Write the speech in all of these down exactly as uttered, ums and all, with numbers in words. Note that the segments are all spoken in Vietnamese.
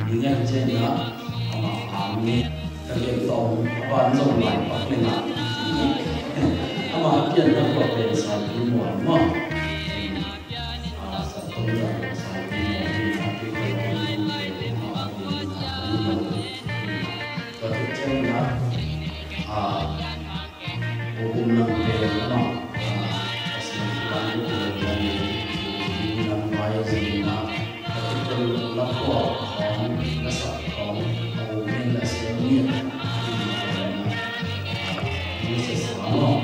những ngày trên đó mà làm như thực hiện tổng quan rộng lại hoặc là nào mà kiện nó có về sai cái mùa mà à sản phẩm là sai cái mùa thì nó cái cái cái cái mà thì nó và thực trên đó à vô cùng năng về nó à sản phẩm của mình là năng bài gì mà thực trên nó có nó sản phẩm hầu như là sẽ nhiều như sẽ sản phẩm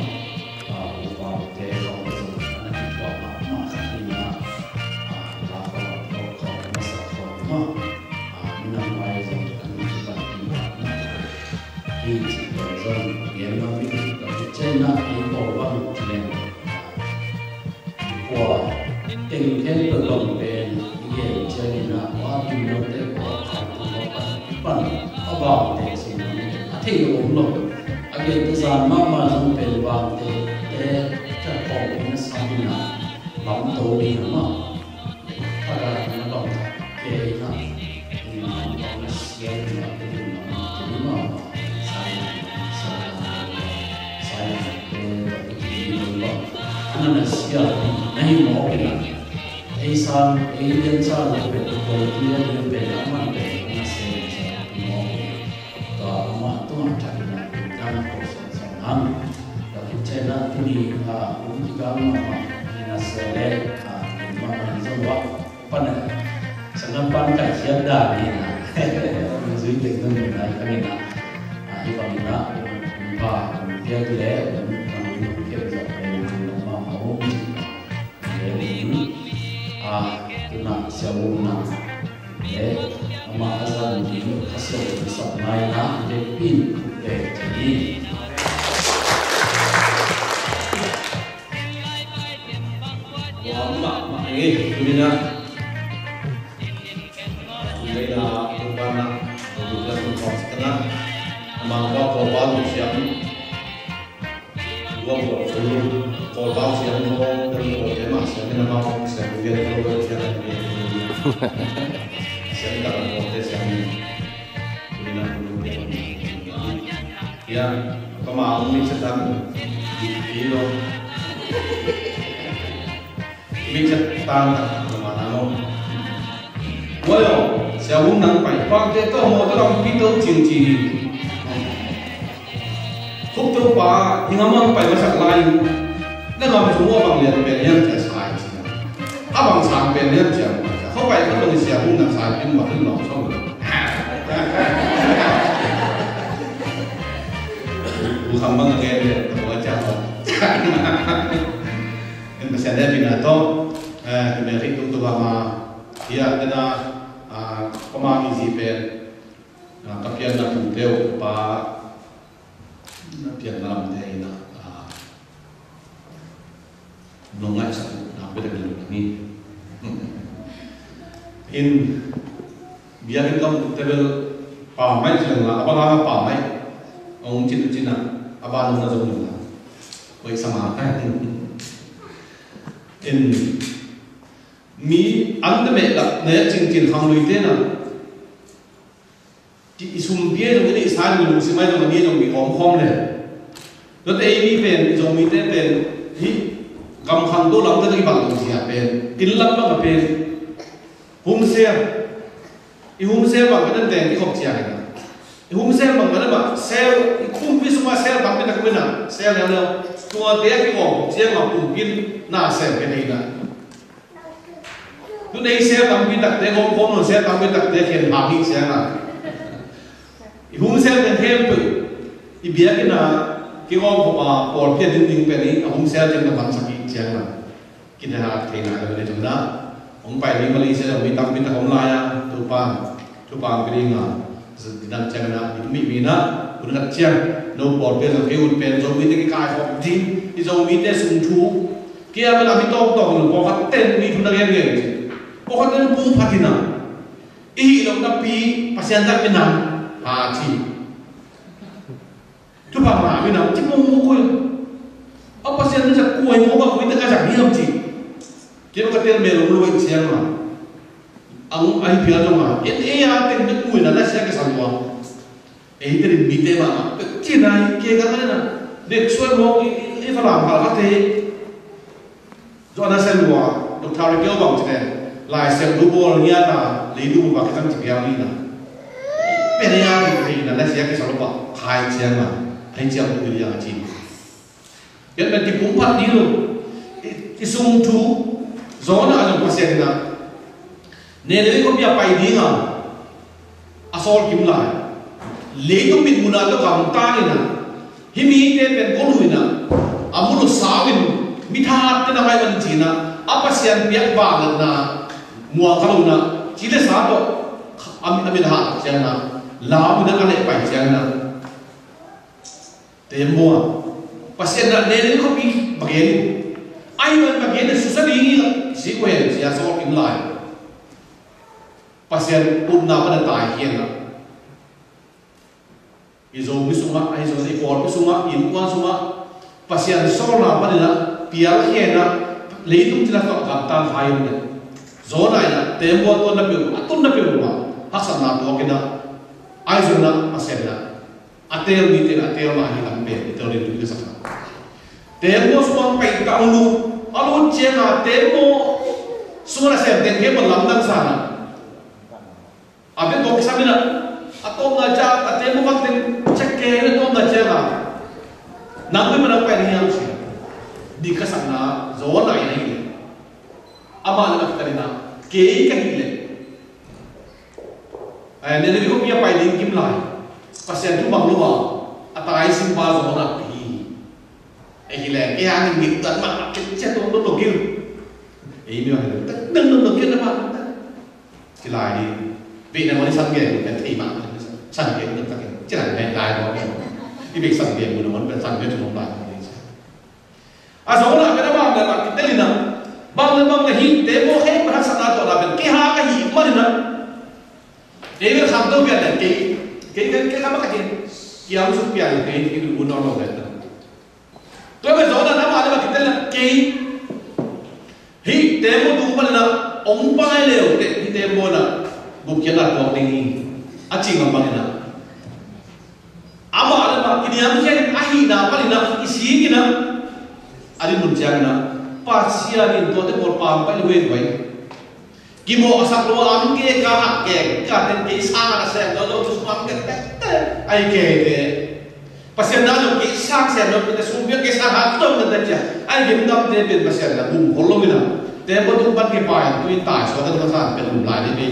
trên là cái bộ văn kiện của tình thế tự động về hiện trên là quá trình đầu tiên của các phần ở vào để xin thì cũng lục ở bên thứ gian mà mà dùng về vào để để cho họ cũng sang đi nào lắm tổ đi nữa mà ta là nó bằng cái là thì nó nó sẽ là cái gì mà chỉ mà anh siya nahi mo kina ay sang ay din sa lupa ko tiya din pe naman pe na se sa mo to ama to thai na kan ko sa sa nam da chena tuni ha um ga ma na se le ha ma ma zo wa pan sa ngam pan ka siya da ni na zui de ngun na ka ni na ai pa ni na ba tiya le na siawuna e ama azan di khasel sabnai na de pin de tani wa ma ma e dumina dumina ubana ubla ko skana ama wa ko ba lu siam wa ko lu ko ba siam ko ko de ma siam na ma ko siam de ko siam siang dalam konteks yang benar ya pemahaman ini sedang di kilo ini sedang kemana mau wayo saya undang pak pakai kau mau dalam video cincin kau tuh pak ingaman pak masak lain nah kamu semua bang lihat beliau saya abang sampai lihat jamเข้าไปก็ต้องเสียหุ้นนักสายเป็นหวัดขึ้นหลอกช่องดูคำบ้างแกเลยตัวเจ้าเป็นภาษาได้ปีนาโต้เป็นเรื่องที่ตัวมาเฮียแต่นะประมาณยี่สิบเป็นกับเพียงนักถูกเดียวป้าเพียงลำเดียนะน้องไงสักนับไปได้เรื่องนี้in biar kita tebel pamai jelang apa lama pamai orang cina cina apa nuna jauh nuna baik sama kan in mi anda mereka naya cincin hang lu itu na di isum dia jauh ini isal lu simai jauh dia jauh mi om om le lalu ini pen jauh mi itu pen hi kam hang tu lam tu lagi bagus siapa pen kilam apa pen homestay, i homestay bang kan teng di kop ciang na. I homestay bang kan ba sel i kumpi semua sel bang kita kena sel yang lo tua dia ki kop ciang ma kumpin na sel ke ni na. Tu nei sel bang kita teng kop kop no sel bang kita teng ken ma hi ciang na. I homestay teng hem tu i biar kena ki kop ma por pia ding ding pe ni homestay teng na bang sakit ciang na. Kita harap kena ada benda jumlah. Ông phải đi Malaysia là mình tăng mình tăng online à, chụp bằng chụp bằng cái gì à, thì đang chơi nào, thì mình mình á, mình đặt chơi, đâu bỏ tiền rồi cái hụt tiền rồi mình cái cái phòng team, thì rồi mình để sung chú, kia mình làm mình to to mình bỏ hết tiền mình không được nghe nghe, bỏ hết tiền bung phát đi nào, ý đồng đáp pi, pasien tak mình làm, à chỉ, chụp bằng mà mình làm, chỉ mong mua coi, ông pasien nó sẽ coi mua bằng mình tất cả chẳng hiểu gì. Kita kata yang belum luar siang lah, ang ang ai pia jo ma en e a ten de ku na la sia ke san wa e te rin mi te ma chi na ke ga na de so mo e fa la ma ka te jo na sen wa dok ta ri kyo bang che lai sen du bo nia ta le du ba ka tam chi pia ni na pe ne ya ni na la sia ke san ba khai chen ma ai chiang ku ya chi yan na ti pum phat ni lo ti sum tu zo na ajong pa sia na ne le ko pia pai di nga asol kim lai le to mit muna to kam ta ni na hi mi te pen ko lu na amulu sawin mi tha te na mai ban chi na apa sian pia ba na mua khalu na chi le sa to am am ha chang na la mi na ka le pai chang na te mua pasien na ne le ko pi bagen ai ban bagen su sa ni si ko hen si asol kim lai pasien pun na pada tai hian na izo misuma ai zo sei por misuma in kwa suma pasien so na pada na pial hian na leitung tila ka kam tan hain na zo na na tembo to na pe atun na pe ma hasan na to ke na ai zo na pasien na atel ni te atel ma hi lam pe to ri tu ke sa tembo suang pai ka lu alu che na tembo sura sem ten ke lam dang sa na abe to kisamina atong na ja ate mo bakten chekke na to na chela nangwe mana pa ni ang siya di kasana zo na ina ile ama na katarina ke ka ile ay ne ne ko pia pa din kim lai pasien tu bang luwa atai sim ba zo na pi ai ile ke ang ni tan ma che che to to gil ai mi wa dang dang dang ke na ba ki lai đi vì là muốn sang biển cái thì mà sang biển được cái chứ là ngày lại đó cái việc sang biển của nó muốn sang biển chúng nó làm à số là cái đó bằng là cái tên là bằng là bằng là hít để mua hết mà sang đó là bên cái ha cái hít mà nữa để nó làm đâu biển là cái cái cái cái cái cái kia ông xuất biển cái cái cái buôn nó nó đấy tôi bây giờ là nó mà là cái tên là cái hít để mua đủ mà là ông bay đều để hít để mua là bukyan at ko ni aching ang bangina ama ala ba kiniam ken ahi na palina isi kina ali munjang na pasia ni to te por pam pa luwe wai kimo asak lo am ke ka ke ka ten ke sa na se do do su am ke te ai ke te pasia na lo ke sa se no te su bi ke sa ha to na ta ai ge ndam te ben pasia na bu hollo mina te bo tu ban ke pa tu ta so ta ta sa pe lu lai ni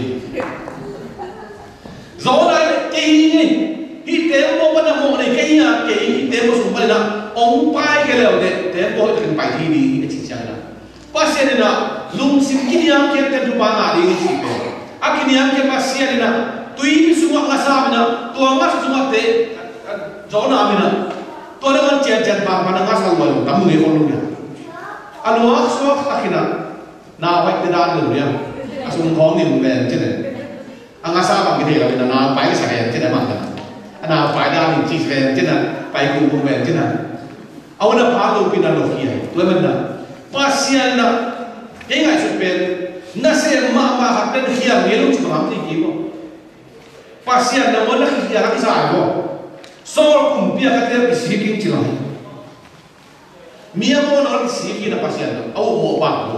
zo lai cái này hi tem mo ba na mo này cái nhà cái hi tem mo sum ba na ông pai cái lều này tem mo cái bài thi đi cái chính xác là pasien na lum sim kiniam ke tem tu ba na đi si pe a kiniam ke pasien na tui bi suma la sa na tu ma suma te zo na mi na to na man chen chen ba ba na nga sa lo tam ngi on lu ya alwa so takina na wa te da lu ya asum khong ni ben che ne ang asa bang kita lah kita nak pai saya kita mana, nak pai dah ni cis ben kita pai kubu ben kita, awak nak palu pina lokia, tu mana, pasien na, kengai super, nasi mak mak happen hiam ngelung cuma hamil kibo, pasien na mana kia lagi saya bo, sol kumpia kata bisikin cilah, mia mo nak bisikin na pasien na, awak mau bang bo,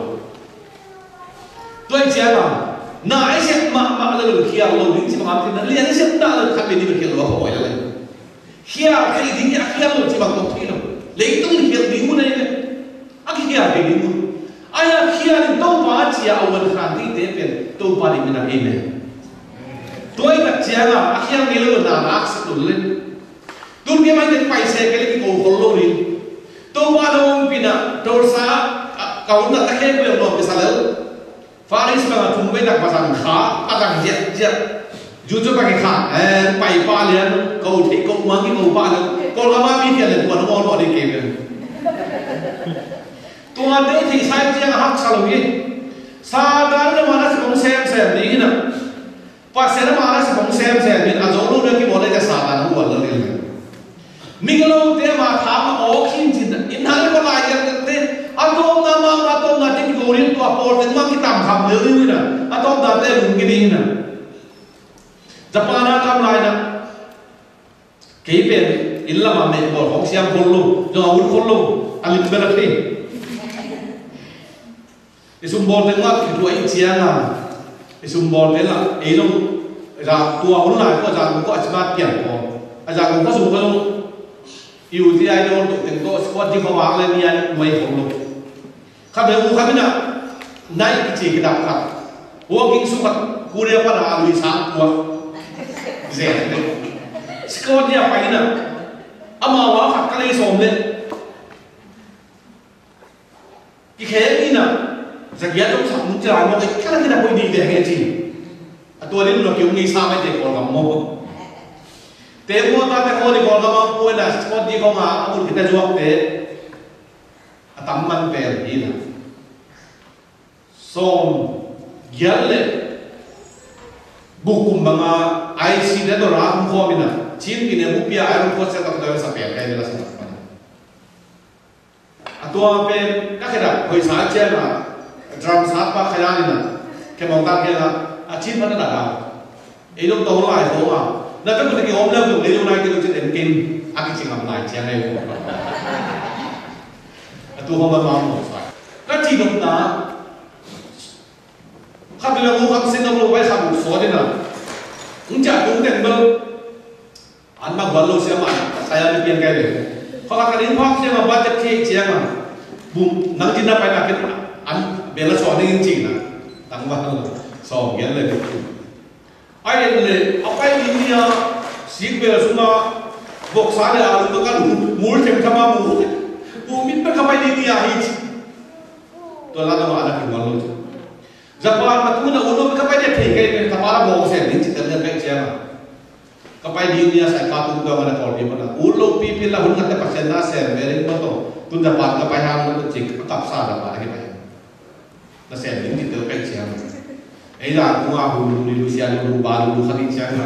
tuan siapa? Na ai sẽ mà mà là được kia lâu đến chỉ bằng thì liền sẽ đã là khác biệt đi được kia lâu hỏi là kia cái gì kia kia lâu chỉ bằng một thế nào lấy tung kia đi muốn này à kia cái đi muốn ai là kia thì đâu mà chỉ là ông khán thì thế bên đâu mà đi mình làm em này tôi đặt chia là à kia cái lâu là ác sẽ tụt lên tụt cái mà đến phải xe cái cái cổ cổ lâu đi đâu mà đâu pina đâu sa cầu nó ta khen cái lâu cái sao lâu Faris mga tumbe nak pasang kha atang jet jet juju pakai kha eh pai pa lian kau thei kau mangi kau pa lian kau lama mi tian le tuan ngol ngol di ke ben tuan de thei sai tiang hak salowi sadar na mana se bong sem sem ni na pa se na mana se bong sem sem ni azolu na ki bole ka sadar hu wal le minglo te ma tha ma o khin jin in hal ko la ya te atong na ma atong na tin ko rin to apor te ma ki tam kham le ni na top da te lung gini na Japana kam lai na keipen illa ma me bol hong siam kollu jo awul kollu alim berati isum bol tengah itu ai chianga isum bol tela ei long ra tua awul na ko ja ko achmat pian ko aja ko su ko yêu thì ai đâu tụi tình tôi squat đi không vào lên đi ăn mấy không luôn các bạn u các bạn này chỉ cái đặc sắc u kinh su mặt u đây phải là lùi sáng u dễ squat đi phải nè ama wa khát cái này xong lên cái khé đi nè giặc giặc trong sập muốn chơi mà cái cái này là đi để nghe gì tôi đến lúc kiểu nghĩ sao mấy chuyện còn làm mông Temo ta te ko ni ko ma ko na spot di ko ma amul kita juak te atamman per ina som gyalle bukum banga I C de do ram ko mina chin ki ne mupia ai ko se ta do sa per kai la sa pa atwa pe ka khera hoi sa che na drum sa pa khera ni na ke mong ta ke la a chin pa na da e lo to lai ho ma那这个那个我们那个内容来，就是人跟阿个情况来讲来说，啊，都好慢慢摸出来。那这种呢，他这个我看现在我为啥不说的呢？你讲公正不？俺们管路些嘛，saya ni pian kaya. Kalau kalian faham saya mah baca cek cek mah, bum, nang jinda pai nak kita, an bela soal ni cing na, tambah soal yang lagi. Ai le apa ini ya sih bela semua bok sana alu tu kan mul cem sama mul bumi tu kapai ini ya hiji tu lah nama anak yang malu tu Japan matu na ulo kapai dia pegai ni kapara bok saya ni cerita dia pegai siapa kapai di ini saya katu tu mana kau dia mana ulo pipi lah ulo kata pasien nasi beri moto tu Japan kapai ham tu cik kap sana apa lagi bayar nasi ni cerita pegai siapa哎呀，我啊，路路路线路路巴路路肯定强啊！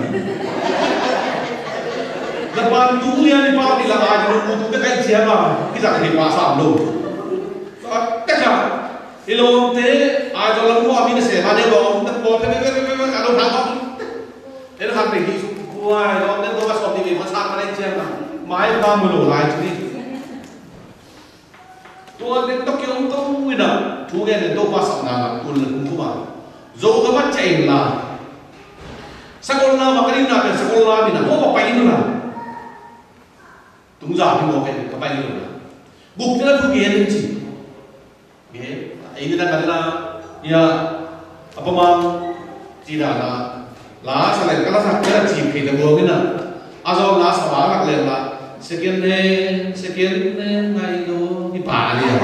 那巴路呀，你巴你那阿路路都得强啊！你咋可以巴三路？啊，得啊！你路的阿就路我咪那些，阿你路那路，别别别别别，阿路行好，你路行ไปที่สุดว้าย路นั่นตัวมาสอบดีๆมาชาร์จมาได้เจียงอ่ะไม้บ้ามือ路来จุดนี้ตัวเด็กตะเกียงตู้วินาทุกอย่างเนี่ยตัวมาสับนางคุณเลยคุณผู้มาZo kamat cair lah, sekolah makanin nak sekolah ni nak, mau apa ini nak, tunggu jam ni mau apa ini nak, bukti lah tu gaya ni sih, gaya, ini dah kata ya apa mang tidak lah, lah selain kalau sakit cip kita buat ni nak, asal lah sebarang lem lah, sekian ni sekian ni ngai tu ni pali ya,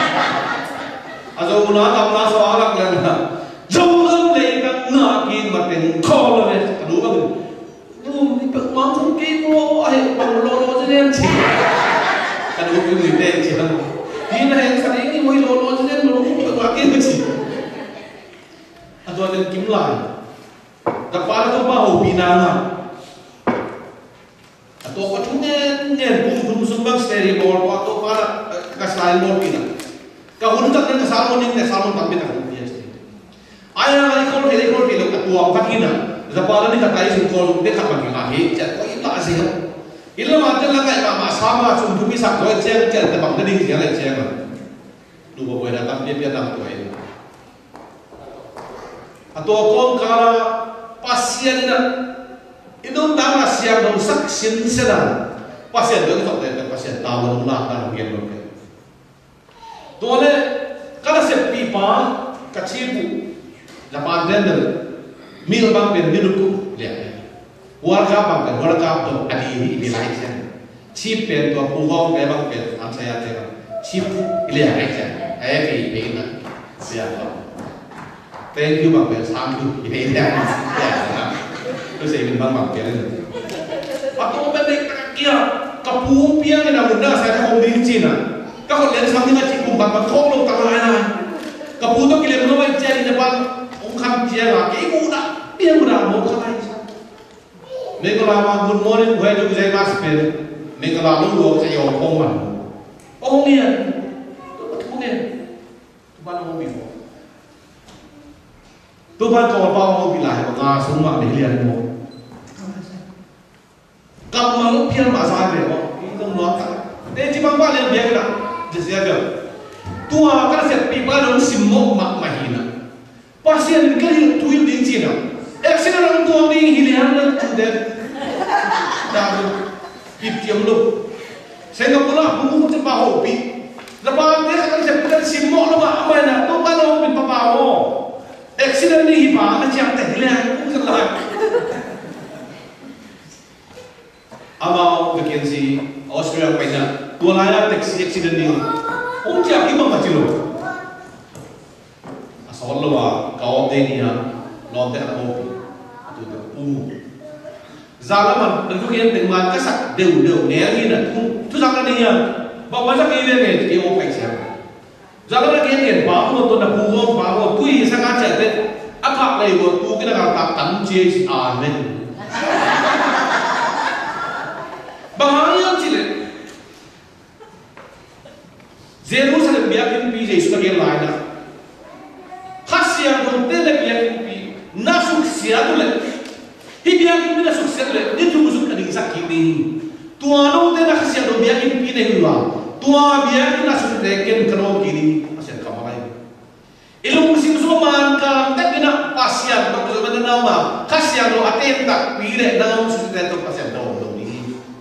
asal guna tak lah sebarang lem lah. Dẫu ơn lấy các ngã kinh mà tình khó là về cả đúng không? Đúng thì bậc mong không kinh mua ai bằng lô lô cho nên chỉ cả đúng cái người tên chỉ là đi này sao đấy mới lô lô cho nên mà nó không bậc kinh chỉ à tôi nên kiếm lại đặc biệt là tôi bảo hậu bị nàng à à tôi có chúng nên nên cùng cùng xung quanh steady ball và tôi bảo là cái slide ball bị nàng cái hồn chắc nên cái salmon nên cái salmon tạm biệt là Ayah lagi kalau kita kalau kita ketua fakina, Japan ni kata isu kalau dia tak bagi lagi, jadi kau itu asih. Ilo macam lah kayak mama sama cuma bisa kau cek cek tebak tadi dia lagi cek. Dua boleh datang dia dia datang tu ini. Atau kau kalau pasien ni, itu dah siap dong saksin sedang. Pasien tu kita tahu pasien tahu nak tahu dia mungkin. Tu ni kalau sepipa kecil Japan tender mil bang pen minuku lihat warga bang pen warga tu adi ini nilai saja chip pen tu puhong bang pen am saya tera chip lihat saja eh pi pi na siapa thank you bang pen sam you ini dah tu saya ingin bang bang pen aku pendek kia kapuang piang ni dah muda saya tak holding Cina kau lihat sampai nak cikum bang bang kau lo tak mana kapuang tu kira mana cari depan Kam dia lah, kau muda, dia muda, mau kau lagi. Mereka lama good morning, gue juga saya masih. Mereka lama lu saya omongan. Omongnya, tu betul ni, tu mana omong. ตัวพันกอดเบาเอาปีหลายงาสมมาในเรียนโมกำมาลุกเพียงมาสายเลยว่าต้องรอกันแต่ที่บางบ้านเรียนเบียกันนะจะเสียเกินตัวกระเสร็จปีบ้านเราสิมโมมามาหินะภาษาอังกฤษทุยดิ้งจีนะเอ็กซ์เรย์ตัวนี้ฮิเลียนเลยจุดเด่นดาวอีกเทียมลูกเซงกับเราบุ้งจะมาหกปีแล้วบ้านเด็กกระเสร็จเป็นสิมโมแล้วมาอะไรนะตัวบ้านเราเป็นป้าโอเอ็กซ์เรย์นี่ฮิบาไม่ใช่แต่ฮิเลียนบุ้งจะลายอามาเวกินซีออสเตรเลียไปนะตัวลายนั้นเอ็กซ์เอ็กซ์เรย์นี่ผมจะคิดว่ามันจะรู้สอนเราว่าเขาเอาเดนี่นะลองแต่ละโมกุตัวเดียวอู้จาละมันเป็นทุกอย่างแต่มันก็สักเดียวเดียวเนี่ยนี่นะทุกอย่างนั่นเองบอกว่าจะกี่เรื่องเนี่ยที่โอเปกเสียจาละมันกี่เรื่องบ้าหัวตัวนั้นผู้ว่าบ้าหัวตุยสังกัดเจ็ดเนี่ยอาคาเลยว่าตุกินอะไรตัดตั้งเจสอาร์เมนบางอย่างที่เลยเจรูซาเล็มเบียกินปีเจสุกเกลไลน์ข้าเสียงคนเต้นเบียกินปีน่าสุขเสียตัวเลยที่เบียกินปีน่าสุขเสียตัวเลยนี่ทุกสุขกันอีกสักกี่ปีตัวโน้ตเต้นข้าเสียงตัวเบียกินปีเนี่ยหัวตัวเบียกินน่าสุขเด็กกินขนมกี่นี่ข้าเสียงคำอะไรอีลุงสิงสุมันกันแต่กินอ่ะข้าเสียงตัวตัวมันน่ามาข้าเสียงตัวอัตเตนตักปีเนี่ยน่าสุขเด็กตัวข้าเสียงตัวตัวนี้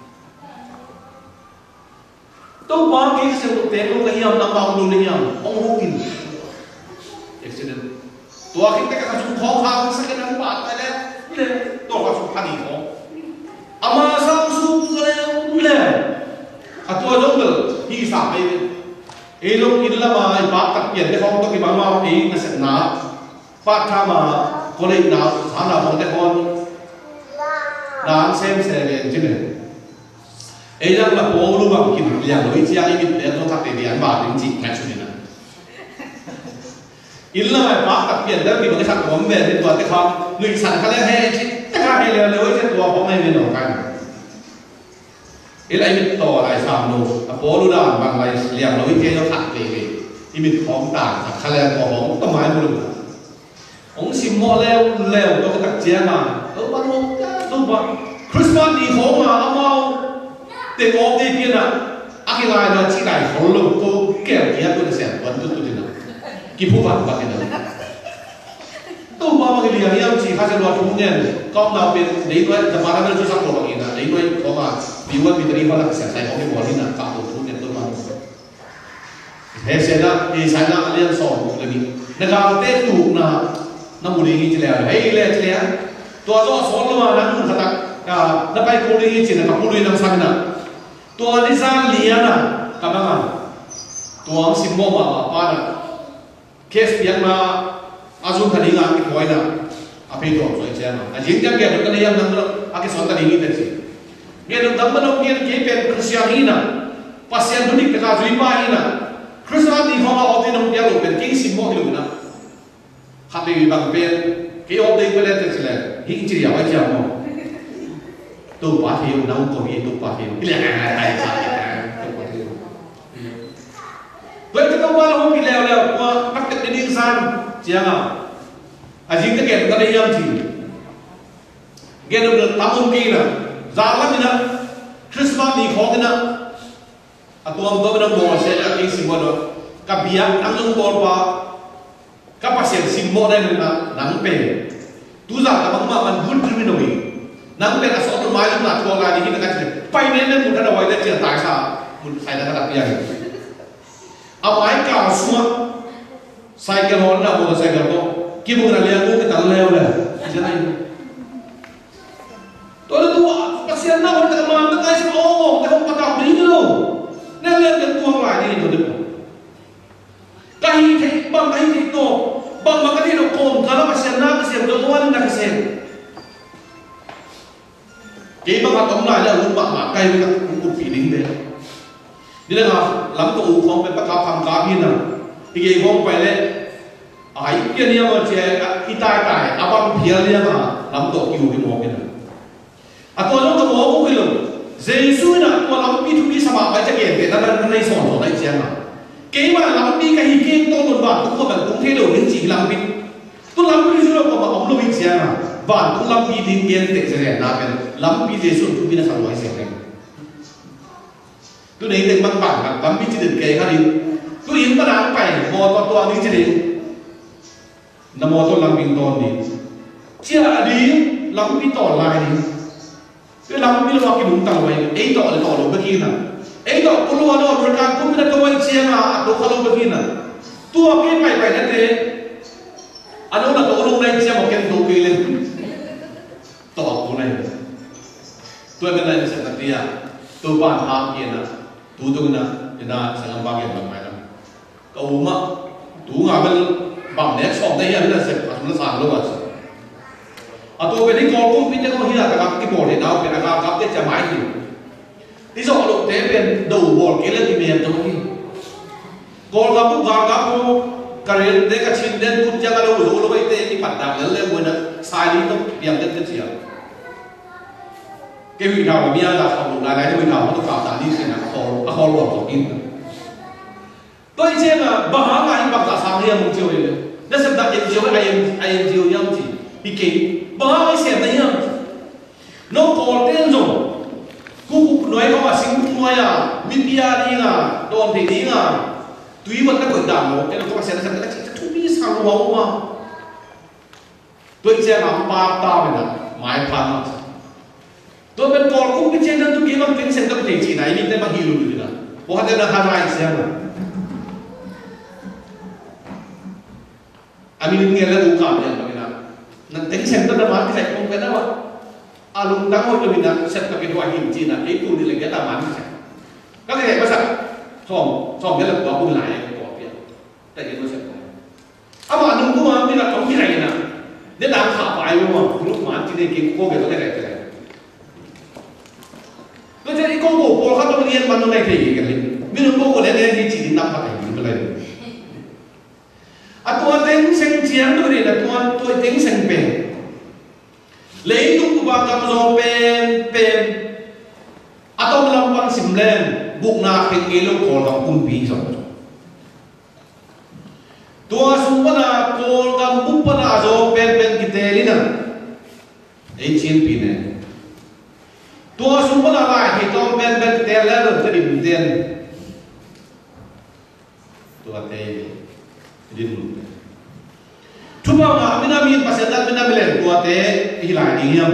ตัวบางทีข้าเสียงตัวเต็มลงเลยยังน้ำบางลงเลยยังองค์กินaccident ตัวคิดแต่การจุดของเขาสักแค่นั้นบาดไปแล้วเลยตัวเขาสุขพันธุ์ของอามาสังสุขแล้วเลยขัดตัวลงเลยที่สามเองเอลงอินละมาไอ้บาดตัดเปลี่ยนในห้องต้องกินมามาเองนั่นเสร็จนะฟาดข้ามาคนเลยหนาวสามหนาวของแต่คนน้ำเซมเซเรนใช่ไหมเอ้ยังละโป้รู้ว่ากินอย่างเราอีกอย่างอีกเดี๋ยวต้องทักเตียนบาดจริงๆแค่ชุดนี้นะอินละไม่ปากตัดเปลี่ยนแล้วมีบางครั้งผมเป็นตัวที่เขาหนึ่งสั่นเขาเรียกให้ชิ้นแต่ถ้าให้เร็วเร็วจะตัวผมไม่เป็นหนอกกันอินละมีตัวอะไรสามโลแต่โป้รู้ได้บางอะไรเรียงเราวิเทเราถักเลยที่มีของต่างถักเขาเรียกตัวของต้นไม้บุรุษองค์สิมโมแล้วแล้วตัวกระตักเจียมาเออบางองค์ตัวบางคริสต์มาสดีของมาเอามาเด็กออกได้เพียงน่ะอากิลายเราที่ไหนของเราตัวแก่เยอะตัวเสียวันตัวตัวนี้กี่ผู้ฟังบ้างเนี่ยตัวมาบางทีอย่างนี้เอาสิข้าจะรอทุ่งเนี่ยก็เราเป็นเด็กด้วยแต่มาแล้วเราจะสักตัวอีกนะเด็กด้วยเขามาดีว่ามีตรีเขาหลักเสียใจเขาไม่บอกนี่นะกับตัวทุ่งเนี่ยตัวมาเฮ้ยเสียนะไอ้สายน้ำเลี้ยงสอนเลยนี่นะครับเต้ถูกนะน้ำบุหรี่จีแล้วเฮ้ยเลี้ยจีแล้วตัวโซ่สอนลงมานั่งขนาดอ่าแล้วไปบุหรี่จีนะครับบุหรี่น้ำสันนะตัวที่สร้างเลี้ยนะกับมันตัวสิมโมมาป้านะเคสเปียกมาอาจุนคดีงานที่คอยนะอาเพตัวสวยเจ้านะจริงจังแกมันก็เลยยังนั่งแล้วอากิสอนตาดีนี่เด็ดสิแกนั่งตั้งมันเอาเกียร์เกียร์เป็นคริสเตียนีนะภาษาอังกฤษเป็นการจุยป้ายนะคริสต์มาสนี่เขาเอาที่น้องเดียวเป็นกิ้งสิมโมที่ลูกนะขัดไปบางเป็นกี่ออกได้ไปแล้วแต่สิเลยหิ้งจีเอาไว้เจ้าโมตัวป้าเทียมน้องตัวนี้ตัวป้าเทียมนี่แหละไอ้ชาติตัวป้าเทียมเวลาที่ต้องมาเราพิจารณาแล้วว่านักเตะในนิสานเจ้าอ่ะอาจริงๆแกก็ได้ยังจริงแกเราทำมุมกี้นะจาร์ลนี่นะคริสต์มาสนี่ของนี่นะตัวมันก็เป็นองค์บอลเสร็จแล้วที่สิงห์ด้วยกับเบียร์นั่งองค์บอลว่ากับภาษาสิงห์ได้เลยนะนั่งเป็นทุกอย่างกับมันมันบุญที่ไม่น้อยนั่งเป็นอาสาตัวไม้ลำหนักตัวลายนี้นะครับไปเน้นเรื่องมุนกันเอาไว้ได้เจียตายซะมุนใส่ในกระดาษเบียร์เอาไม้กาวสวมใส่กระหอนนะบุญใส่กระโดดกี่บุญอะไรกูก็ตัดเลี้ยวเลยใช่ไหมตัวนั้นตัวภาษาหน้าวันแต่มาตั้งใจสิโอ้แต่ผมประกาศนี้ลูกนั่นเรื่องเรื่องตัวลายนี่ตัวเดียวกายที่บางกายที่โตบางบางกายที่เราโกงkalauภาษาหน้าภาษาตัววันนั่นภาษากี่บางครั้งเราเนี่ยรู้บางกายมันก็ปีนิ่งเลยนี่นะครับหลังตัวของเป็นประกาศทำการบินนะที่เกี่ยวกับไปเลยไอ้เกี่ยเนี่ยมันจะที่ตายตายอาบังเพียร์เนี่ยมาหลังตัวอยู่ที่มองกันนะอ่ะตัวน้องตัวมองก็คือเจสุนะตัวหลังปีทุกปีสมัครไปจะเกี่ยวกับนั่นนั่นในสอนสอนในเจ้าเกี่ยวกับหลังปีกับฮิกิตัวตัวบ้านตัวแบบกรุงเทพเดี๋ยวนี้จีหลังปีตัวห lam pi su ko ma om lo wi sia na ban tu lam pi din gen te se na ben lam pi je su tu bi na sa lo se ne tu nei te mang ban kan lam pi ji den ke ha ri tu yin pa na pai mo to to ni ji ri na mo to lam pi to ni chia đi lam pi to lai ni cái lam pi lo ki dum ta lo ai to le to lo ba ki na ai to ku lo no pro kan ku mi na to wai chia na to ka lo ba ki na tu ke pai pai na te ano na to lo nai chia mo ken to ke le to ku nai tu ben nai sa ta tia tu ban ha ki na tu tu na na sa lam ba ke ba mai na ka u ma tu nga ben bang ne chong dai ya na se pa na sa lo wa à tôi về đi con cũng biết nó hiện là gặp cái bộ để nào về là gặp gặp cái chả máy gì đi dọn lục thế về đầu bộ cái lên thì miền tôi đi con gặp cũng gặp gặp cô cái này để cái chuyện đến cũng chẳng đâu rồi rồi thế cái mặt đằng lớn lên quên đó sai đi nó điểm đến cái gì cái vị nào mà bây giờ là học lục lại cái vị nào nó tạo ra đi xem là khó khó lọt của in tôi xem là bà há ngày bằng cả sáng riêng một chiều này nó xem đặt em chiều ai em ai em chiều nhau chỉ bị kỹ bà mới xem đấy nhá nó có tên rồi cô nói có mà sinh cũng nói à media đi à đòn thì đi à tùy vật các quần đảng nó cái nó có mà xem nó xem nó chỉ thú vị sao nó mà tôi xem mà ba tao này là mãi phan mà tôi bên còn cũng biết trên đó tôi kiếm bằng tiếng xem tôi chỉ này mình tên bằng hiểu được là có hai tên là hai hai xem rồi anh mình nghe là đủ cảm nhận rồi nanti center dah mati saya mungkin apa alung dango itu bina set ke dua him Cina itu di lagi ada mati saya kalau saya pasal som som dia lebih bagus lah yang kau pilih tapi itu saya apa alung tu mah bina kau pilih na dia dah khap ayu mah grup mati dia kau kau betul tak tak tu jadi kau kau kau kalau dia mana nak pergi kan bina kau kau dia dia Cina nampak lagi betul Atuan teng seng chiang tu ni, atuan tu teng seng pen. Lấy tung tu bang kam zo pen pen. Atau melampang simlen, buk na keng elo kol kam pun pi so. Tua sumpa na kol kam buk pa na zo pen pen kita lina. Ei chin pi ne. Tua sumpa na lai ki tom pen pen kita lena tu di buten. Tua tei. Din Cuma nggak mina min pasendat mina bilen tua teh hilang diam.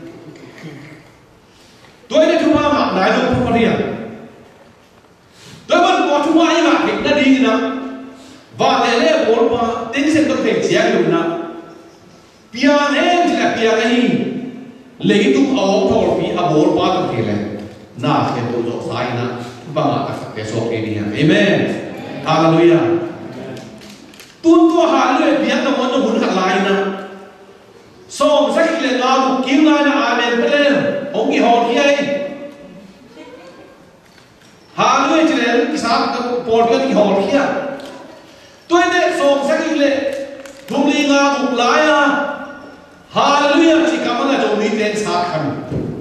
Tua ini cuma nggak dah itu pun dia. Tua pun kau cuma ini nggak kita di sana. Valele bolpa ting sen tu teh siang tu na. Pian hen jika pian ini. Lagi tu awak thor pi abol pa tu kele. Nah kita tu jauh sai na. Bangga tak besok ini ya. Amen. Hallelujah. Tuan tua hal le biar nama tu hun halai na, som sakit le ngau kim lai na amen pelen, ông ki hol kiai, hal le cile kisah tu porkan ki hol kia, tuan le som sakit le, thumli ngau lai na, haleluya si kamana jom ni ten saat kami,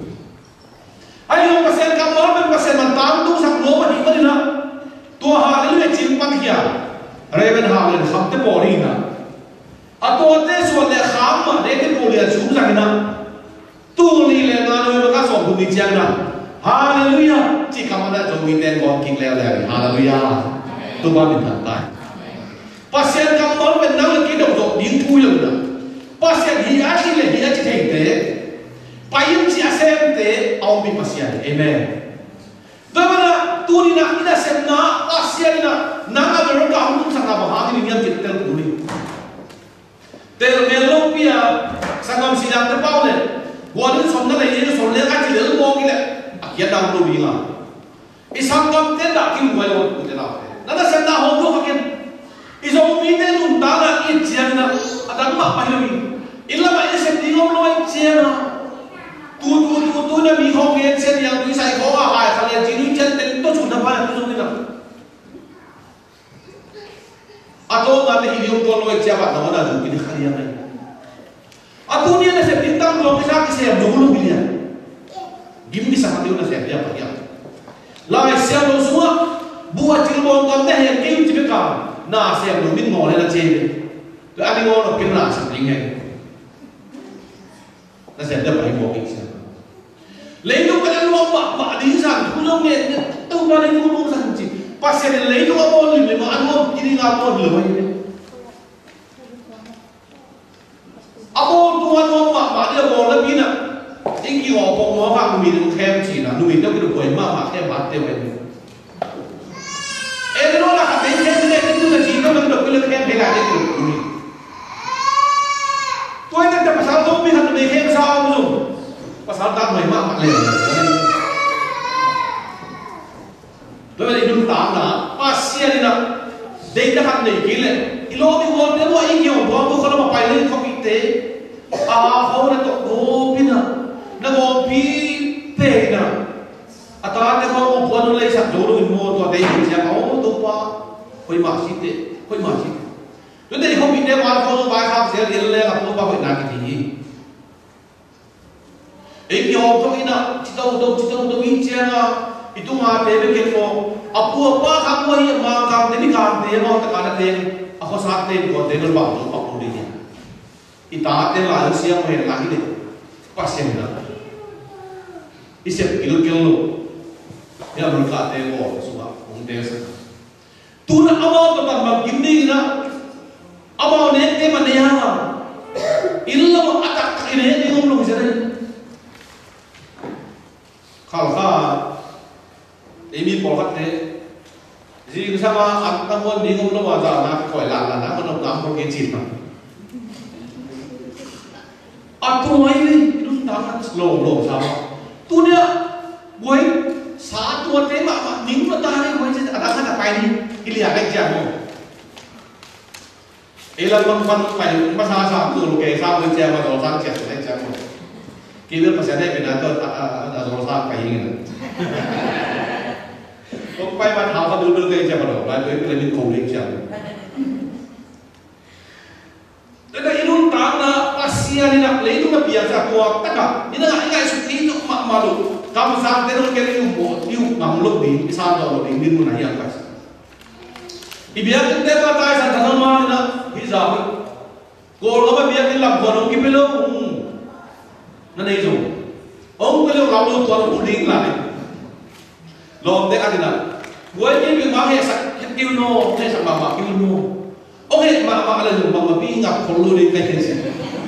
ayo pasien kamar pen pasien mantang tu sak loma di mana na, tua haleluya cimpan kia. Raven Harlan hamte pori na. Atau te suale kham de ke poli achu sakina. Tu ni le na no ka so bu ni chang na. Hallelujah. Chi kamana jo mi ten kon king le le. Hallelujah. Tu ba min tan tai. Pasien kam mon ben na ki do do din tu lo na. Pasien hi a chi le hi a chi thei te. Payum chi asem te au bi pasien. Amen. Bagaimana tu ni nak ina sem na pasien na nang ada orang kamu tu sangat bahagia ni yang kita kuli. Tel melong pia sangam sidang terpau le. Walau sonda le ini sonda kan tidak mau gila. Akhirnya dah belum bilang. Isangam tidak kini buat orang tu tidak. Nada senda hong tu hakin. Isong mine tu dana ini ciana. Ada mak pahami. Illa mak ini sendi ngom loy ciana. Tu tu tu tu na mi hong yang sen yang tu saya kau ahai kalian ciri cian ten tu sudah pada tu sudah. Atau nanti hidup kalau loy siapa nama dah juga di hari yang lain. Atau dia nasi bintang belum bisa kisah dulu bilian. Gim bisa mati udah siapa dia apa dia. Lai siapa semua buat cilbon kau teh yang kau cipta. Nah siapa belum min ngoleh nak cewek. ตัวอันนี้งอเราเป็นหน้าสักยังไงนั่นเสร็จแล้วไปบอกอีกใช่ไหมเลยทุกคนรู้ว่าบาดีสั่งทุกโลกเนี่ยตัวบาดีทุกโลกสั่งจริงpas yang lain tu apa ni lima anu ini apa dulu ini apa tuan tuan mak mak dia bawa lebih nak tinggi orang orang orang kami tu kem cina kami tu kita boleh mak mak kem mak dia ini eh tu lah kata kem dia itu tu cina kami tu kita kem bela dia tu kami tuan kita pasal tu kami hanya kem saham tu pasal tak boleh mak mak dia Lalu ini tentang na, pasien ini na, dia dah hendak gila. Ilo ni orang dia buat ini orang buat tu kalau mau pilih kopi teh, ah, kau nak kopi na, nak kopi teh na, atau ada kau buat tu lagi satu orang mau tu ada yang siapa, oh tu apa, kau masih teh, kau masih. Jadi kopi teh buat kau tu bayar kau saya dia lagi apa tu apa nak ini. Ini orang tu ini na, cita untuk cita untuk bincang na. Itu mah tebe keko, apa apa kamu ini mah kamu ini kamu dia mau tekanan dia, aku saat dia kau dia berbau apa dia, ita dia lalu siapa yang lagi deh, pasien dah, isep kilo kilo, dia berkat dia kau suka, orang dia suka. Tu nak awal tempat begini na, awal ni dia mana yang, ilah atak ini ni ngomong macam ni, kalau ini polkat deh. Jadi sama angkatan ni ngomong apa aja, nak kau elak nak kau nak ngomong kecil mah. Aku ini itu tangan slow slow sama. Tu dia, boy satu tema mak ning matahari boy jadi ada kan apa ini? Ini ada jamu. Elang bang bang masa satu lu kayak sama jamu atau sang jas ada jamu. Kita pasal ada benda tu ada orang sang kayak ini. Kau pai mat hal kau dulu kayak siapa dong? Lalu itu lebih kulik siapa? Dan itu tanah pasien ini nak itu nak biasa kuat tak? Ini nak ingat suci itu mak malu. Kamu sampai tu kena ibu, ibu ngamluk di, sana tu di, di mana yang pas. Ibiar kita batai sana sana mana hijau. Kalau apa biar kita lakukan, kita belum. Nanti itu, orang belum lalu tuan uling lagi. Lom dek ada nak. Buat ni memang he sak kau no, he sak mama kau no. Okay, mama ada tu mama pingat perlu di kaitan.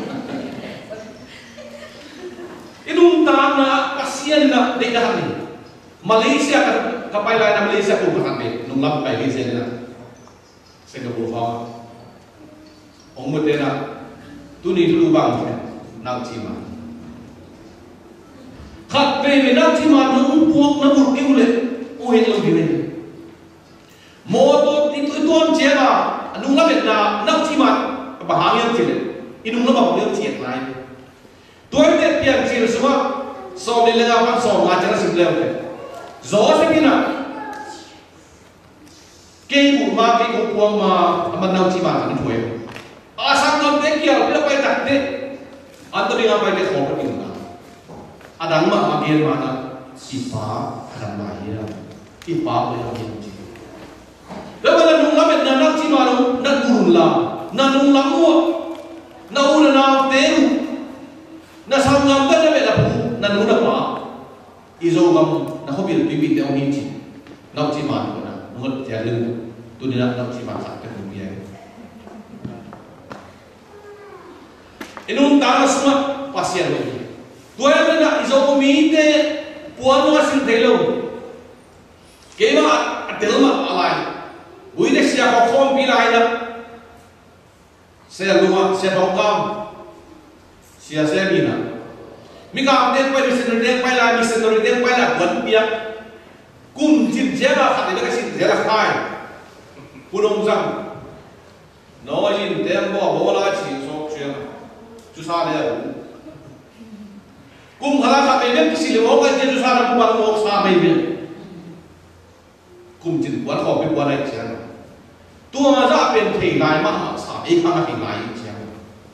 Itu tanah pasien nak dek dah ni. Malaysia kan kapal lain Malaysia pun makan dek. Nunglam pergi sana. Singapura. Orang muda nak. Tu ni dulu bang nak cima. Kat bebe nak cima nung puak nak buruk boleh. Oh ini lebih ni. Motor itu itu orang cina, nung lah benda nak cima bahagian cina. Ini nung lah bahagian cina lain. Tuan dia pian cina semua. So dia lagi apa? So ngajar sebelah tu. Zor sekina. Kei rumah kei kupuang ma amat nak cima kan tuan. Asal kau dekial bila pai tak dek. Antar dengan pai dek kau pergi mana? Ada mak bagian mana? Siapa akan lahir? Ipa boleh ambil uji. Lepas nak nunggu met nak cima nung nak gurun lah, nak nunggu lamu, nak ulah nak teru, nak sangam tak ada bela pun, nak nunggu apa? Izo kamu nak hobi lebih dia orang ini, nak cima tu nak nunggu jalan tu dia nak cima sakit kemudian. Ini tanah semua pasien lagi. Dua yang nak izo kami ini puan masih telo. Kema adelma alai. Buine sia ko kom pilai na. Sia luma sia tokam. Sia sia bina. Mika den pai sen den pai la mi sen den pai la ban pia. Kum jin jela khat de kasi jela khai. Pulong jang. No yin den bo bo la chi so chue. Chu sa le. Kum khala khat de kasi le bo ka je chu sa na ba mo sa mai bi. Kum jin buat kau buatอะไรเชียงตัวจะเป็นเพลงลายมหาศาลอีกครั้งเพลงลายเชียง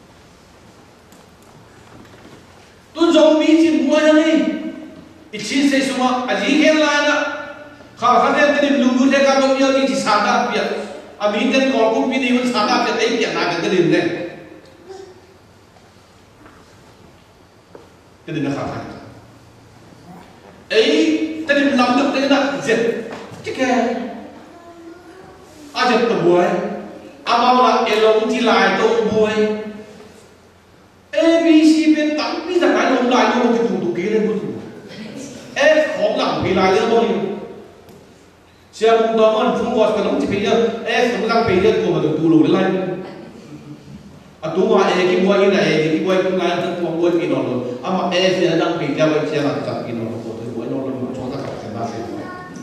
ตัวจงมีจินบัวยังไงอีกชิ้นเสียสมะอาจีเห็นลายนะข้าข้าเดินติดลุงดูเด็กกับลุงยอดที่สาดาเปีย à mình tên còn cũng biết đi vẫn sáng ra cái kiện này cái đình này cái đình nó khá thành ấy cái đình làm được đấy là diệt cái cái à diệt tụi buổi à mau là cái lồng chỉ lại tụi buổi A B C bên tắm bây giờ cái lồng lại luôn cái tụi tụi kia lên một tụi F không làm bị lại lên bao nhiêu siapa pun tahu kan semua sekarang mesti pilih eh sekarang pilih tu macam tu loh lain atau mah eh kita buat ini eh kita buat ini lain tu buat kita loh ama eh sekarang pilih apa siapa nak cakap kita loh tu buat loh loh contoh kat sana sih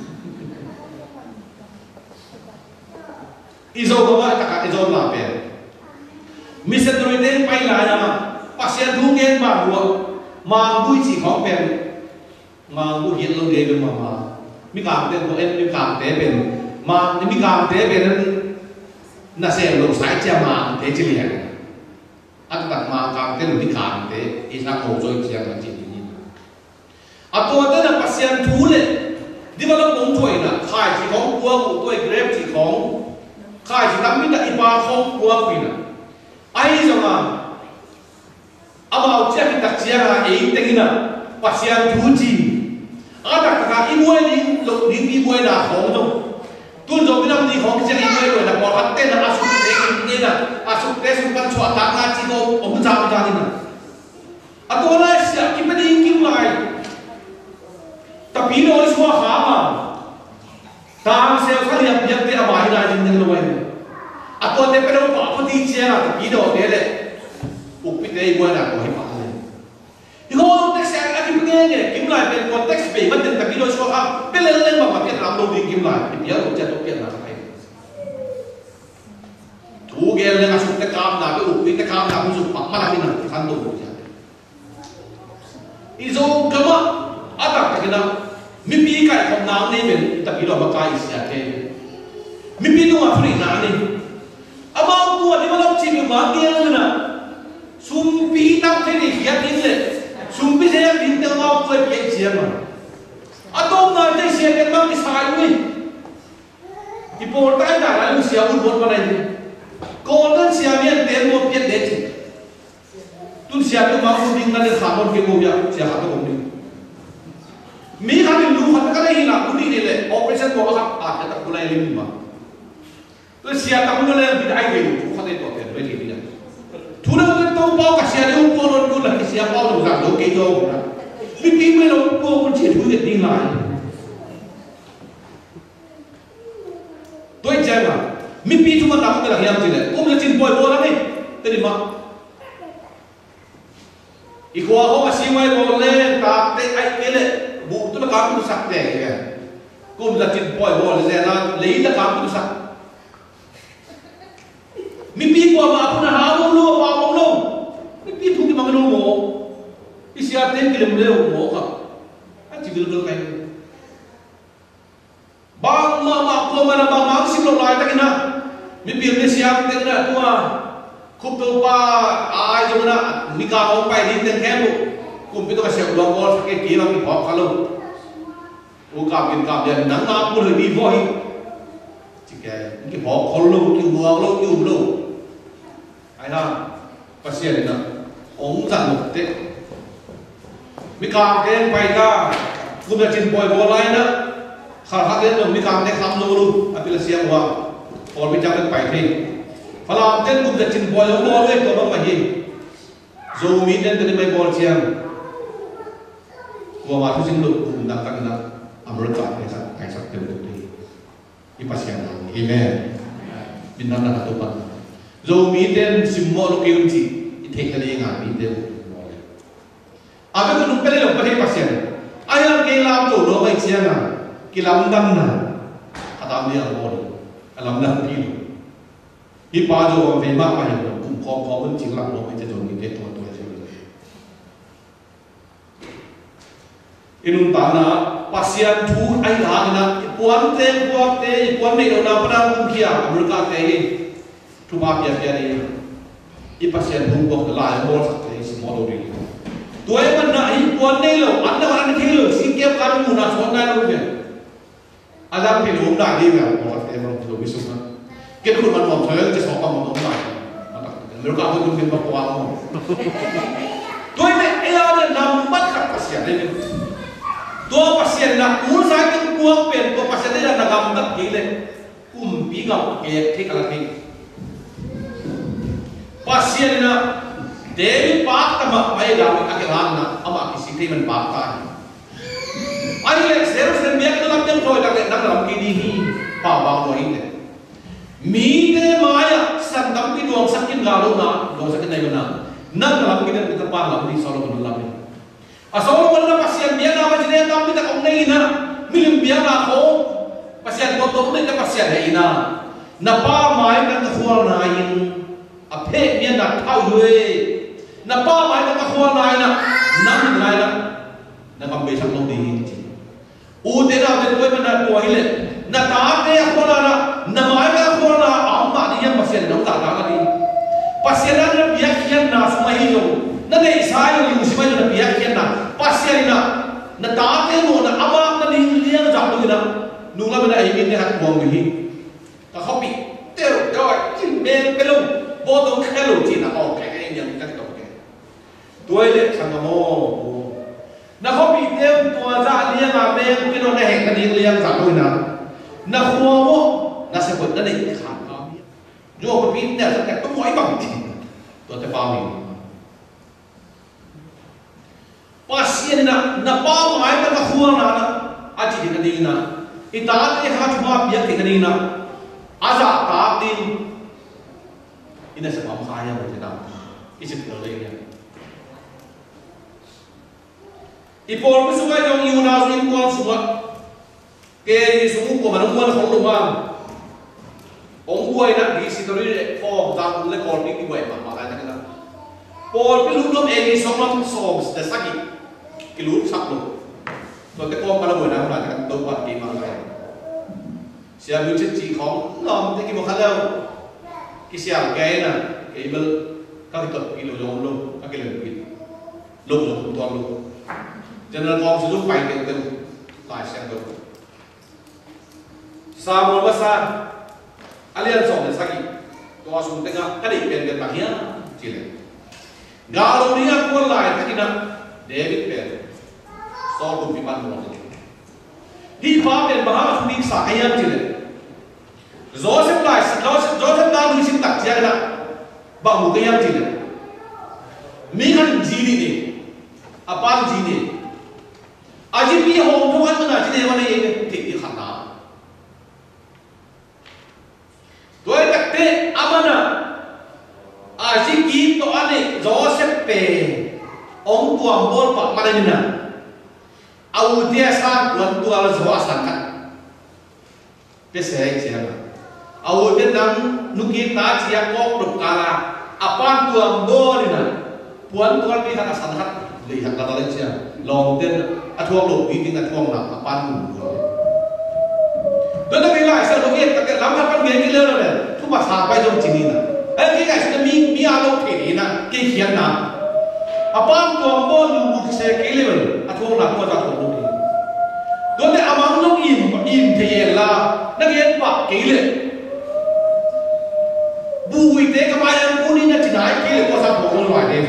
izo bawa tak izo lape misal tu ini pai lah nama pasien tu gen baru mampu sih kau pen mampu hiat lo dia mamaมีการเต้นตัวเอ็นมีการเต้เป็นมามีการเต้เป็นนั้นน่าเสียลงสายเจ้ามาเตจิเลียนอันตัดมาการเต้นมีการเต้อีสักโคจอยเชียงกันจริงนี่อันตัวเต้นน่ะปัสยันทูเลยที่ว่าเราคงช่วยน่ะข่ายที่ของกัวกูตัวเกรฟที่ของข่ายที่ทำมิตรอีปาของกัวกูน่ะไอ้จังมาเอาเอาเจ้าที่ตักเชียงอ่ะเองเต็งน่ะปัสยันทูจีada kakak ibu ini lok di ibu ini dah hong tu, tuan jom bilang di hong siang ibu ini dah buat hati nak asuk teh ini dah asuk teh sumpan cuat tak ngaji tu om jam jam ini, atau orang siap kita diingin lagi, tapi ini orang semua hama, tang saya kali yang yang dia abai dah jadi yang lain, atau dia pada apa apa di siang tapi ini orang dia le, upit dia ibu ini dah kau hebat. Ikaw konteks yang lagi begini, kimlaiเป็นkonteks beมันถึงตะกี้โดยเฉพาะเป็นเรื่องๆแบบเพี้ยนรับลงดีkimlaiเพี้ยนผมจะต้องเพี้ยนอะไรถูกเกณฑ์เลยอาสุกตะกามนาไปอุปตะกามนาผู้สุปักมาที่นั่นขันโตผมจะอีโซกะมะอาตักตะกี้นะมีปีไก่ของน้ำนี่เป็นตะกี้เราบักไก่เสียเทมีปีตัวผู้หญิงน้ำนี่อาบ้าตัวที่มันรับจีบมาเกณฑ์เลยนะซุ่มปีตั้งที่นี่เขียนทิ้งเลยsumpi saya bintang mau kau pian siapa? Atau nanti siapa yang mang isai ni? Di portai dah lalu siapa buat mana ini? Kau dan siapa yang temu pian deci? Tu siapa mau mending nanti khamon ke mobil siapa tu mending? Mi kami lu kata kalau hilang budi ni le, operation kau apa? Ah, kita mulai lima. Tu siapa kamu le bidai dulu, kata itu apa? Beri dia. Tuhan kita tahu bahawa siapa yang pun orang tu siapa orang tu tak tahu kita. Mimpi mereka pun cerita duit tinggal. Tuan cakap, mimpi cuma tak kita yang cerita. Kau melihat boy bola ni, terima. Iku aku masih main bola, tak tak ay kele, buku tu lah kamu tu sakte ya. Kau melihat boy bola, saya leh lah kamu tu sak. Mimpi ko apa aku nak hamong lo, apa hamong lo? Mimpi tu kita makan lo, isi hati kita melihat lo kah? Aji gel-gel kain. Bang mama aku mana bang mak sih lo lain tak kena. Mimpi ni siap tak kena tua. Kup tu pa, ay jom na nikah orang pai di tengah tu. Kumpi tu kasih ulang bol sakit kira ni bawa kalau. Ukap kinkap dia nang nak pun lebih boy. Jika ni bawa kalau ni buang lo, ni umlo. Aina pasien na ong zan lục te mi kam ken pai ta ku da chin boy bo lai na khar ha den mi kam te kham lo lu apila siam wa or mi jang pai thi phala ten ku da chin boy lo bo le ko bang ma hi zo mi den te mai bol chiang wa ma thu sin lu ku da kan na amro ka ne sa kai sa te lu ti i pasien na amen binan na to pa zo mi ten simmo lo ke unti ithek ka le nga mi ten abe ko nung pele lo pa he pasien ayam ke lam to lo kai chiang na ki lam dam na adam ni ang bon alam na pi lo hi pa jo ve ma ma lo kum kho kho ben ching lam lo pe je jo mi ke to to je inun ta na pasien thu ai la na puan te puak te puan nei lo na pra kum kia amrika te Cuma biar-biar ini, ini pasien bungkuk lain bol sakit semua dori. Tuai mana ini puan ni lo, anda orang ni lo, sikap kamu nak soal nak lo dia. Alam pilih umrah dia kan, orang kita memang belum bisa. kết khôn mà mỏng thôi cái số bằng một đồng bài nếu cả tôi cũng phải qua không tôi này ai là nằm bắt khắc pasien đây tôi pasien là muốn sai cái cuồng bền tôi pasien đây là nằm bắt gì đấy cùng bị ngọc cái thế cả cái pasien là để bác ta mà ai làm cái cái làm na ama cái sự thì mình bác ta ai là zero zero biết nó làm chân thôi đặc biệt nó làm cái gì bảo bảo rồi đấy mi de maya san tam ki dong sakin galo na dong sakin nai mana nang lam ki den kita pa lam ni Solomon lam ni a Solomon na pasian biya na ma jine tam kita ong nei na milim biya na ko pasian ko to ne ka pasian hai na na pa mai kan ka khwal na yin a phe mi na thau hue na pa mai kan ka khwal na na nam nai na na kam be sak long di u te na te ko na ko hi le na ta te khwal na na mai ka khwal na am ma ni yam pasian dong ta ta ni pasian na biya khian na sma hi lo na nei sai ni mu sma na biya khian na pasian na na ta te mo na ama na ni liang ja do na nu la na ai min ne hat bom hi ta kho pi te ro doi chin ben pe lo bo dong khe lo chin na o kai kai yang ka to ke tuai le sang mo na kho pi te to za liang a ben ke no na hek ka ni liang ja do na na kho mo na se bot na nei kha ka mi jo ko pi ne sa ka to moi bang ti to te pa mi pasien na na pa mai ta ka khuwa na na a chi de ni na ita te ha chuma biak te ni na aza ta din ina sa pam khaya mo te na isit no le ya ipol ko suwa jong yu na zin ko suwa ke ni su ko ma no ko khong lu ma ong buai na di sitori fo ta le ko ni ki buai ma ma ka na Paul cái lúc lúc em đi sống nó sống để xác định cái lúc sắp luôn rồi cái con bao buổi nào là cái đầu quạt kỳ mà lại xe lưu chất chỉ không làm cái một khá lâu cái xe cái nè cái bơ các cái tập cái lỗ lỗ luôn các cái lần cái lỗ lỗ toàn luôn cho nên con sẽ lúc bay cái từ lại xe được sao mà bắt xa anh liên sống để xác định tôi xuống tên cái định tiền tiền bạc nhá chỉ là Galo ni aku lai tak kena David pen Saul pun pipan mo di pa pen bahas ni sa ayam jile Joseph lai Joseph Joseph na ni sim tak sia na ba mu kayam jile mi kan jini ni apan jini aji pi hong to an na jile wana ye tik di khana toy tak te amana aji ki to ane Joseph pe ông tuang bol pak mana ni na au dia san tuan tuan Joseph san kan pe sei sia na au dia nang nuki ta sia kok dok kala apan tuang bol ni na puan tuan pi kata san hat li hak kata le sia long ten athuang lo pi ting athuang na apan mu dan tak lai sa lo ke tak lam hat pan nge ki le le thu ba sa pai jong chini na ai cái này sẽ mi mi alo thế na cái hiền na apam tuang bo lu bu se cái level athong na ko ta thong lu do te amang no im im the la na gen pa cái le bu wi te ka ma yang ku ni na ti dai cái le ko sa thong lu wa de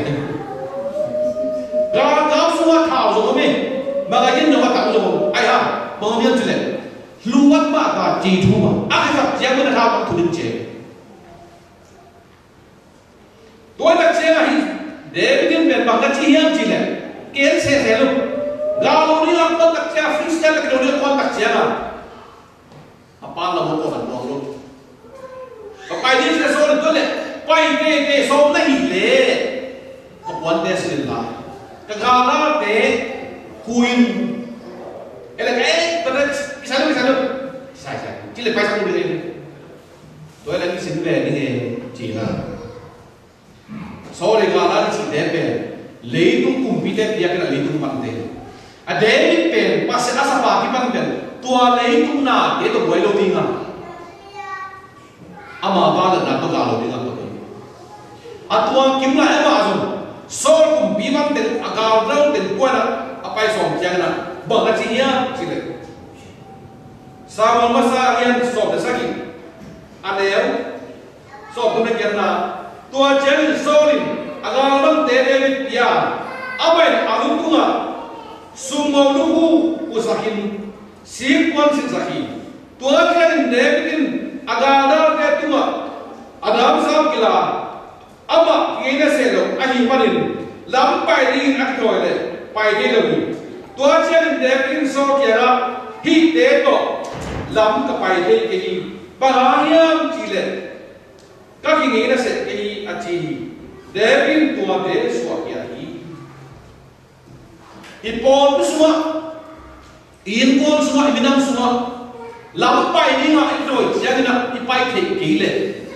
ga ga su wa thao zo me ma ga yin no wa ta zo ai ha bo mi ti le lu wat ma ta ji thu ma a ka sa ya ko na tha ba thu din che tôi là xe này để cái việc bằng cái chi hiếm chỉ là kiến xe xe luôn gạo đi làm con đặc xe freestyle là cái đồ con đặc xe mà apa là một cái phần đồ luôn và quay đi xe số là tôi lại quay cái cái số này lệ một vấn đề xin lại cái gạo đó để khuin cái là cái tôi nói cái sao cái sao sai sai chỉ là quay sang đi tôi là cái xin về cái này chỉ là so le gala ni si depe leitung kumpite dia kena leitung pante a David pen pas asa pa ki pan pen tua leitung na de to boilo tinga ama ba la na to galo tinga to a tua kim la ama zo so kumpi man ten a gal rau ten kuana a pai som chiang na ba ka chi ya chi le sa ma sa yan so de sa ki a leo so tu na kian na tua chen solin agal bang te David ya abai alung tunga sumo luhu usahin sip wan sin sahi tua chen Davidin agal te tunga adam sam kila ama ngina selo ahi panin lam pai ring ak toile pai de lo tua chen Davidin so kiara hi te to lam ka pai de ke hi parayam chile ka ki ngina se ke hi achi Davidin tua de so kia hi ipon semua inkol semua iminam semua lam pai ni nga itoi siang na ipai the kile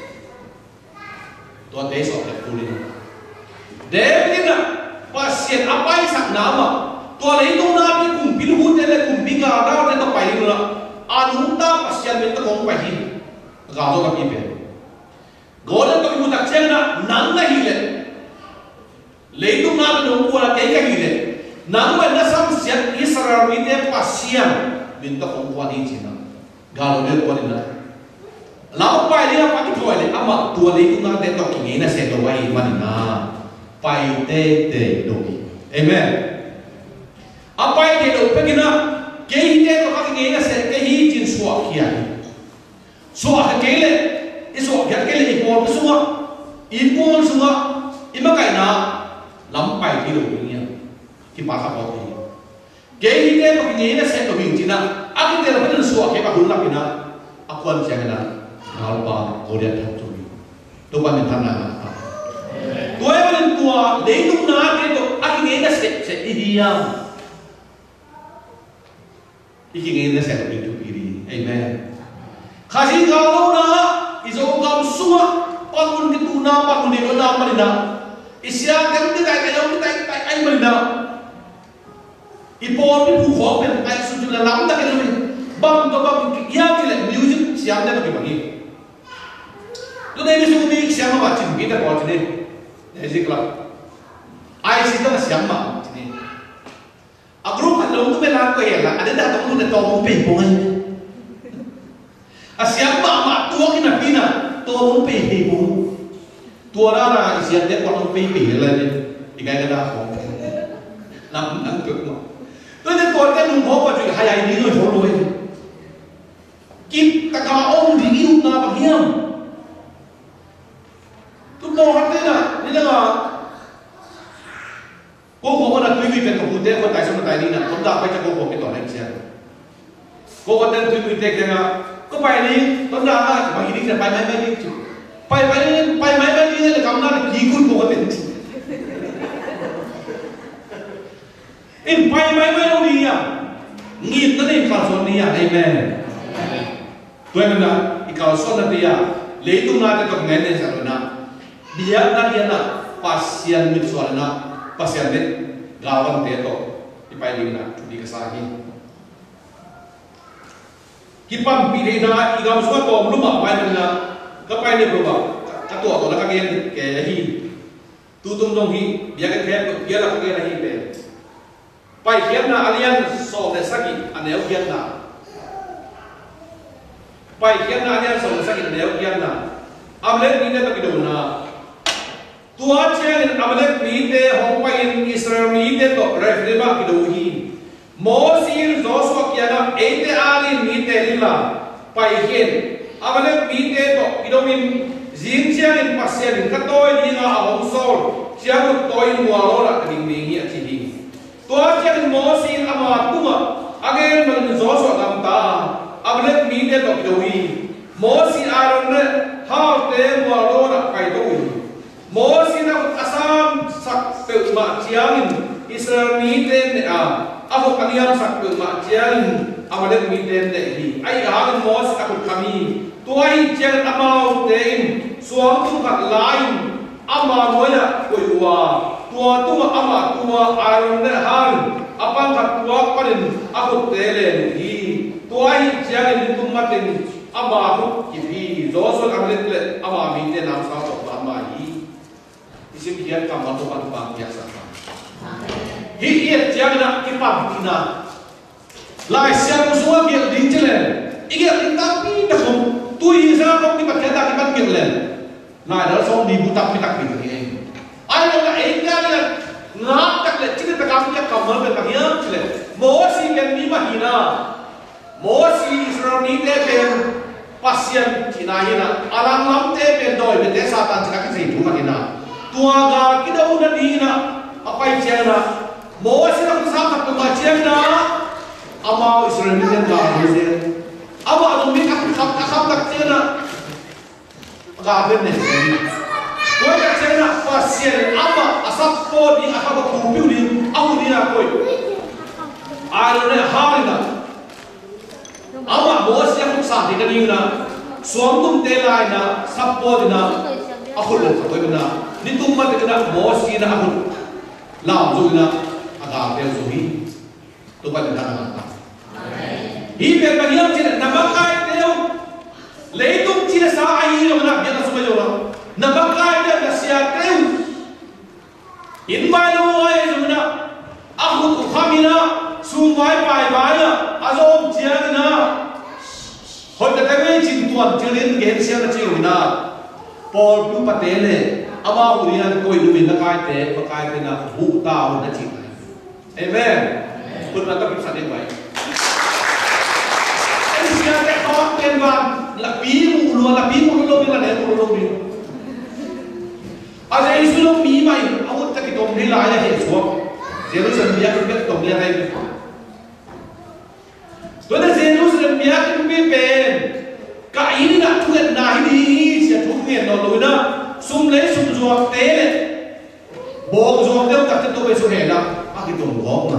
tua de so ke pulin Davidin na pasien apai sak nama tua le itu na pi kum pilhu te le kum binga da te to pai ni na anunta pasien men to kong pai hi ga do ka pi pe golen to mu tak chen na nang na hi le le itu na no ku la kai ka hi le nang ba na sam sian Israel mi te pasien men to kong kwa ni china ga lo le ko ni na lau pai ni na pa ki thoi le ama tua le itu na te to ki nge na se do wai man na pai te te do ki amen apa yang dia lupa kena kehit dia tu kaki ngena se kehit jin suak kia suak kele isuak kia kele ipol semua ipol semua imakai na lampai di lupa ni kita apa ni kehit dia tu ngena se tu bingci na aku dia lupa tu suak kia bahula kena aku an jangan na nalpa korea tak tu tu kan yang tanah tu yang tua leiduk na itu aku ngena se se idiam iki ngene sa to itu piri amen khasi kalau na izo gam suma pangun kituna pangun de na marina isya gam de kai kai om tai tai ai marina ipon bi bu kho ben ai su ju la lam ta ke ni bam to bam ya ki le music siam da ke bagi to dai bi su bi siam ma chin bi ta ko ni ai si kla ai si ta siam ma ni a group at long tu be la ko ya ada dah tu tu to mo pe po ngai a siam ma ma tu ki na pina to mo pe pe po tu ra ra siam de ko mo pe pe le ni ikai ka da ko nam nam tu mo tu de ko te nu ho pa ju hai ai ni no ho lo ni kip ta ka om di ni na ba hiam tu mo ha te na ni na cô cô có đặt quý vị về tổng cụ tế của tài sống tài đi nào chúng ta phải cho cô cô cái tòa đánh xe cô có tên quý vị tế cái nào có bài đi chúng ta là bằng ý định là bài máy máy đi bài máy bài máy máy đi là cảm giác là kỳ cút cô có tên in bài máy máy đâu đi à nghìn nó đi khảo số đi à amen tôi mình là khảo số là đi à lấy tung ra cái tổng nghe này sao rồi nào dia na dia na pasien mit soalna pasien de gawan te to ipai ding na di kasahi kipam pi de na igam so to luma pai na ka pai ne proba ka to to la ka gen ke hi tu tum dong hi bia ka the bia la ka ge hi pe pai hian na alian so de saki aneu hian na pai hian na alian so de saki aneu hian na amlet ni ne ta ki do na tua chen amalek ni te hong pa in Israel ni te to refrema ki do hi Mosir Joshua kia na ete ali ni te lila pai hen amalek ni te to ki do min jin chen in pasien ka toy ni nga hong sol chen ko toy wa lo la ding ding hi chi hi tua chen Mosir ama kuma again man Joshua dam ta amalek ni te to ki do hi Mosir aron ne ha te wa lo la pai do hi Mosir na asam sak pe ma chiangin Israel ni ten ne a aho kaniam sak pe ma chiangin amalek ni ten ne hi ai ha mos akut kami tuai chiang amau ten suam tu kat lain ama moya koiwa tua tu ama tua aron ne han apang kat tua parin akut telen hi tuai chiangin tu maten ama hu ki hi zoso amalek le ama mi ten nam sa to ama hi isim hian kam ma to kan pa biasa hi hi chiang na ki pa tina lai siang suwa ki ding chelen ige ding ta pi ta khom tu hi sa ko ki pa ta ki pa ki len nai đó xong đi bút tập mới tập mình cái ai đâu là anh ra đi ngáp chắc là chỉ là cảm giác cầm hơn cái nhớ chứ là mỗi si cái mi mà gì na mỗi si Israel ní thế bên pasien chỉ na gì na alam lắm thế bên đôi bên thế Satan chỉ là cái gì chúng mà gì na tua gà cái đâu nó đi na apa chuyện na mỗi si nó cũng sao tập cái mà chuyện na ama Israel ní thế gà như thế ama nó biết các các các các các chuyện na gà bên này koi ka chena pasien ama asap po di akaba kupiu di au di na koi ai ne harina ama bos yang sa di kani na suam tum te lai na sap po di na akul le koi na ni tum ma te na bos ki na akul la zu na aga pe zu hi to ba na na hi pe ka yam chena na ba kai te yo le tum chi sa ai yo na ya na su yo na na bakai dia kasia teu in mai lo ai zuna aku ku khamina su mai pai bai na azom chiang na hoi ta kai chin tuan chirin gen sia na chiu na pol tu patele ama urian koi lu min na kai te bakai te na hu ta na chi amen kun na ka pi sa de bai en sia te ko ken ban la pi mu lu la pi mu lu la de mu lu biอาจจะอิสุลมีไหมเอาแต่กิจกรรมที่หลายเหตุสวมเจรูซาเล็มยังเป็นตรงนี้อะไรตัวนั้นเจรูซาเล็มยังเป็นเป็นกายนี่นะทุกอย่างนาฮีดีเสียทุกอย่างนอนเลยนะสุ่มเล่สุ่มจวบเตะเลยบอกจวบเดี๋ยวตัดตัวไปสุดเหตุละอากิจกรรมร้องมา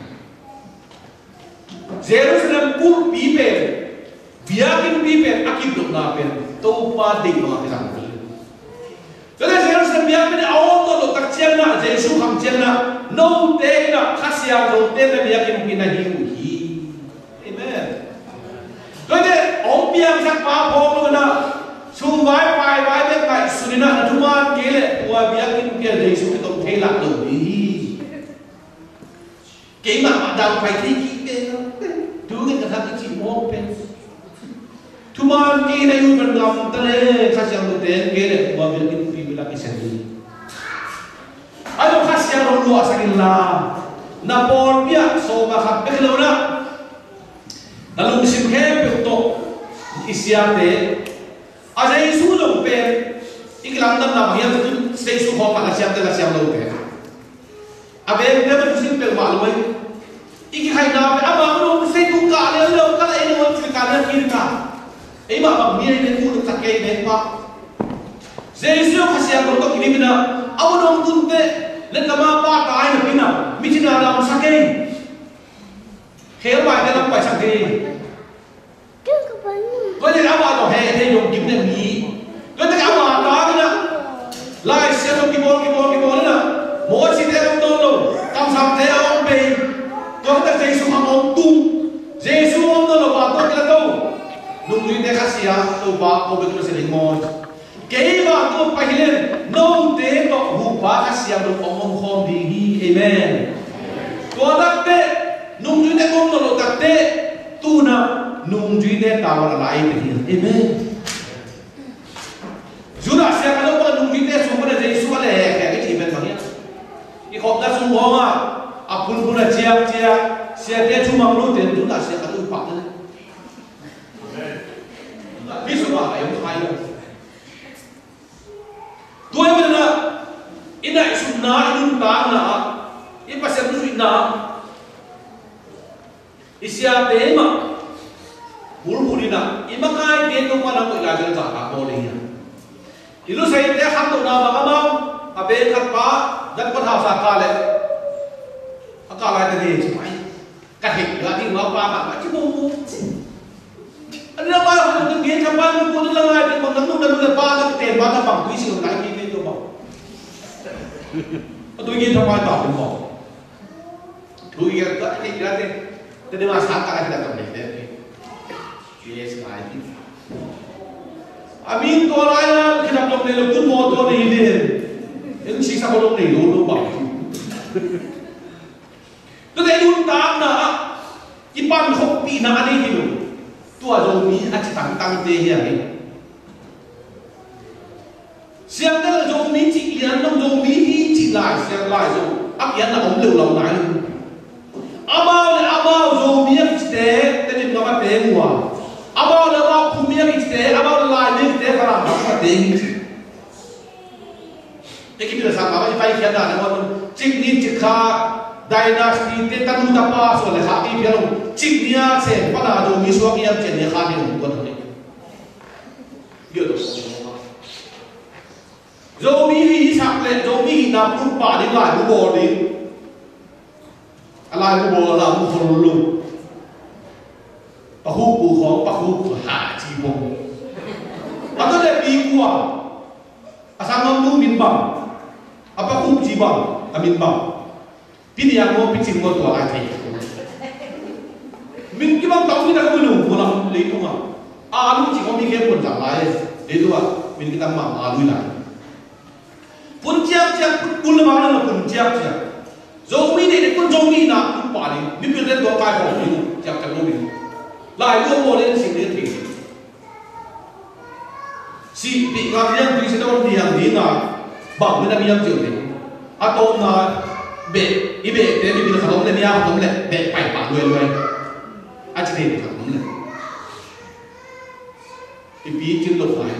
เจรูซาเล็มกูปีเป็นบิอากินปีเป็นอากิจกรรมนาเป็นตัวป้าเด็กมาเป็นอะไรตัวนั้นเจรูซาเล็มยังเป็นเอาตัวหลุดตักเชียงนะเจสุขังเชียงนะโน้ตเตนะข้าเสียงโน้ตเตนะบิอากินปีนะฮิวฮีเอเมนตัวนี้องค์เบียงสักป้าพงเลยนะชูไว้ไปไว้เป็นไงสุนินะทุกวันเกลี่ยตัวบิอากินปีเจสุเป็นตัวเทลักเลยเก่งมากมาดาวไปที่กี่เป็นดูกันกระทั่งที่มองเป็นทุกวันเกลี่ยอยู่เป็นงามทะเลข้าเสียงโน้ตเตเกลี่ยตัวบิอากินปีlagi sendiri. Ayo kasih orang luar sakitlah. Napol biar soba kapek lona. Lalu musim kepek untuk isiate. Aja isu dong pen. Iklan dan nama yang tu stay isu kau pada siapa dah siapa dong pen. Abe dia musim pen malu ay. Iki hai nama apa orang stay tu kah dia orang kah ini orang cerita dia kiri kah. Eh mak mak ni ini pun tak kaya ni mak. Zeusio kasih aku untuk ini bina, aku dong tunte, lenda apa kaya ni bina, micina dalam sakit, hell baik dalam baik sakit. Kau jadi apa tu hell hell dong gimana ni? Kau jadi apa tu bina? Lai siapa kibol kibol kibol na, mau si dalam dulu, kam sampai orang bay, kau tak Zeus among tu, Zeus among dulu batok kita tu, nunggu dia kasih ya, tu bak kau betul sering mau. Kaya ba tu pahilen no te ko hupa kasih ang omong kom di amen. Ko takte nung juide kom no takte tu na nung juide tawar lai di amen. Jura siya kalau pa nung juide sumber na Yesu wala eh kaya kiti ben bangya. Ikop na sumbo nga apun pun na ciak ciak siya te cuma lu te tu na siya kalau pak na. Amen. Bisu ba ayam kayo. Dua mana ina isu na inun ta na ipa siya tu ina isya tema bulu-bulu na ima kai dia tu mana ko ilagan sa ka ko niya ilu sai te ham to na ba ma abe khat pa dan ko tha sa ka le akala de ni mai ka hit la ti ma pa ma chi mo mo ana ba ko tu ge cha pa ko tu la ngai te mo nang nang le pa la te ba na pang kui si ko kai ki tu ba tôi nghĩ trong vai tỏเป็นของtôi nghĩก็ที่นั่นเองแต่ในมาสามการที่เราทำเนี่ยเนี่ยชีสไลน์อามีนตัวอะไรนะที่เราลงในเราตุ้มโมตัวนี้เนี่ยยังชีสเขาลงในรู้รู้บ้างตัวแต่ยุ่งตามนะที่ปั้นเขาปีนานี่ที่ดูตัวโจมีอาจจะตั้งตั้งเตี้ยอย่างนี้ Siang đó là dầu mì chỉ liền nông dầu mì chỉ lại siang lại dầu áp yến là ống liều lòng này luôn. Amao là amao dầu mì cái tế tên mình nói tế mùa. Amao là amao phù mì cái tế amao là lại mì cái tế và làm cái tế như thế. Thế cái bây giờ sao mà phải khiết là nó chích nín chích kha dynasty tế tân hút apa số là khác đi phía đông chích nia sẽ bắt đầu dầu mì xuống yếm trên nia khác đi đông quân thôi. Điều đó. Dầu mì hi sạc lên dầu mì hi nằm cũng bà đi lại cũng bò đi, lại cũng bò là cũng khôn luôn, bà hút cũng khó bà hút cũng hạ chi bông, bà có thể bị qua, à sang ngâm nu min bằng, à bà hút chi bằng, à min bằng, pin yang mau pin sing mau tua ai thấy, min cái bằng tàu mình đã có đủ một lần lấy đúng không? À lúc chỉ có mi cái quần chẳng lại, lấy đúng không? Min cái tấm mỏng à lui lại. Pun chiang chiang pun le mang na pun chiang chiang zomi ne pun zomi na pun pa ni ni pil den do kai ho ni chiang chiang zomi lai lo mo len sing ne thi si bi ga yang bi se do ni yang ni na ba me na bi yang chiu ni a to na be i be te bi bi na khom le ni ya khom le be pai pa lue lue a chi ni khom le i bi chin lo phai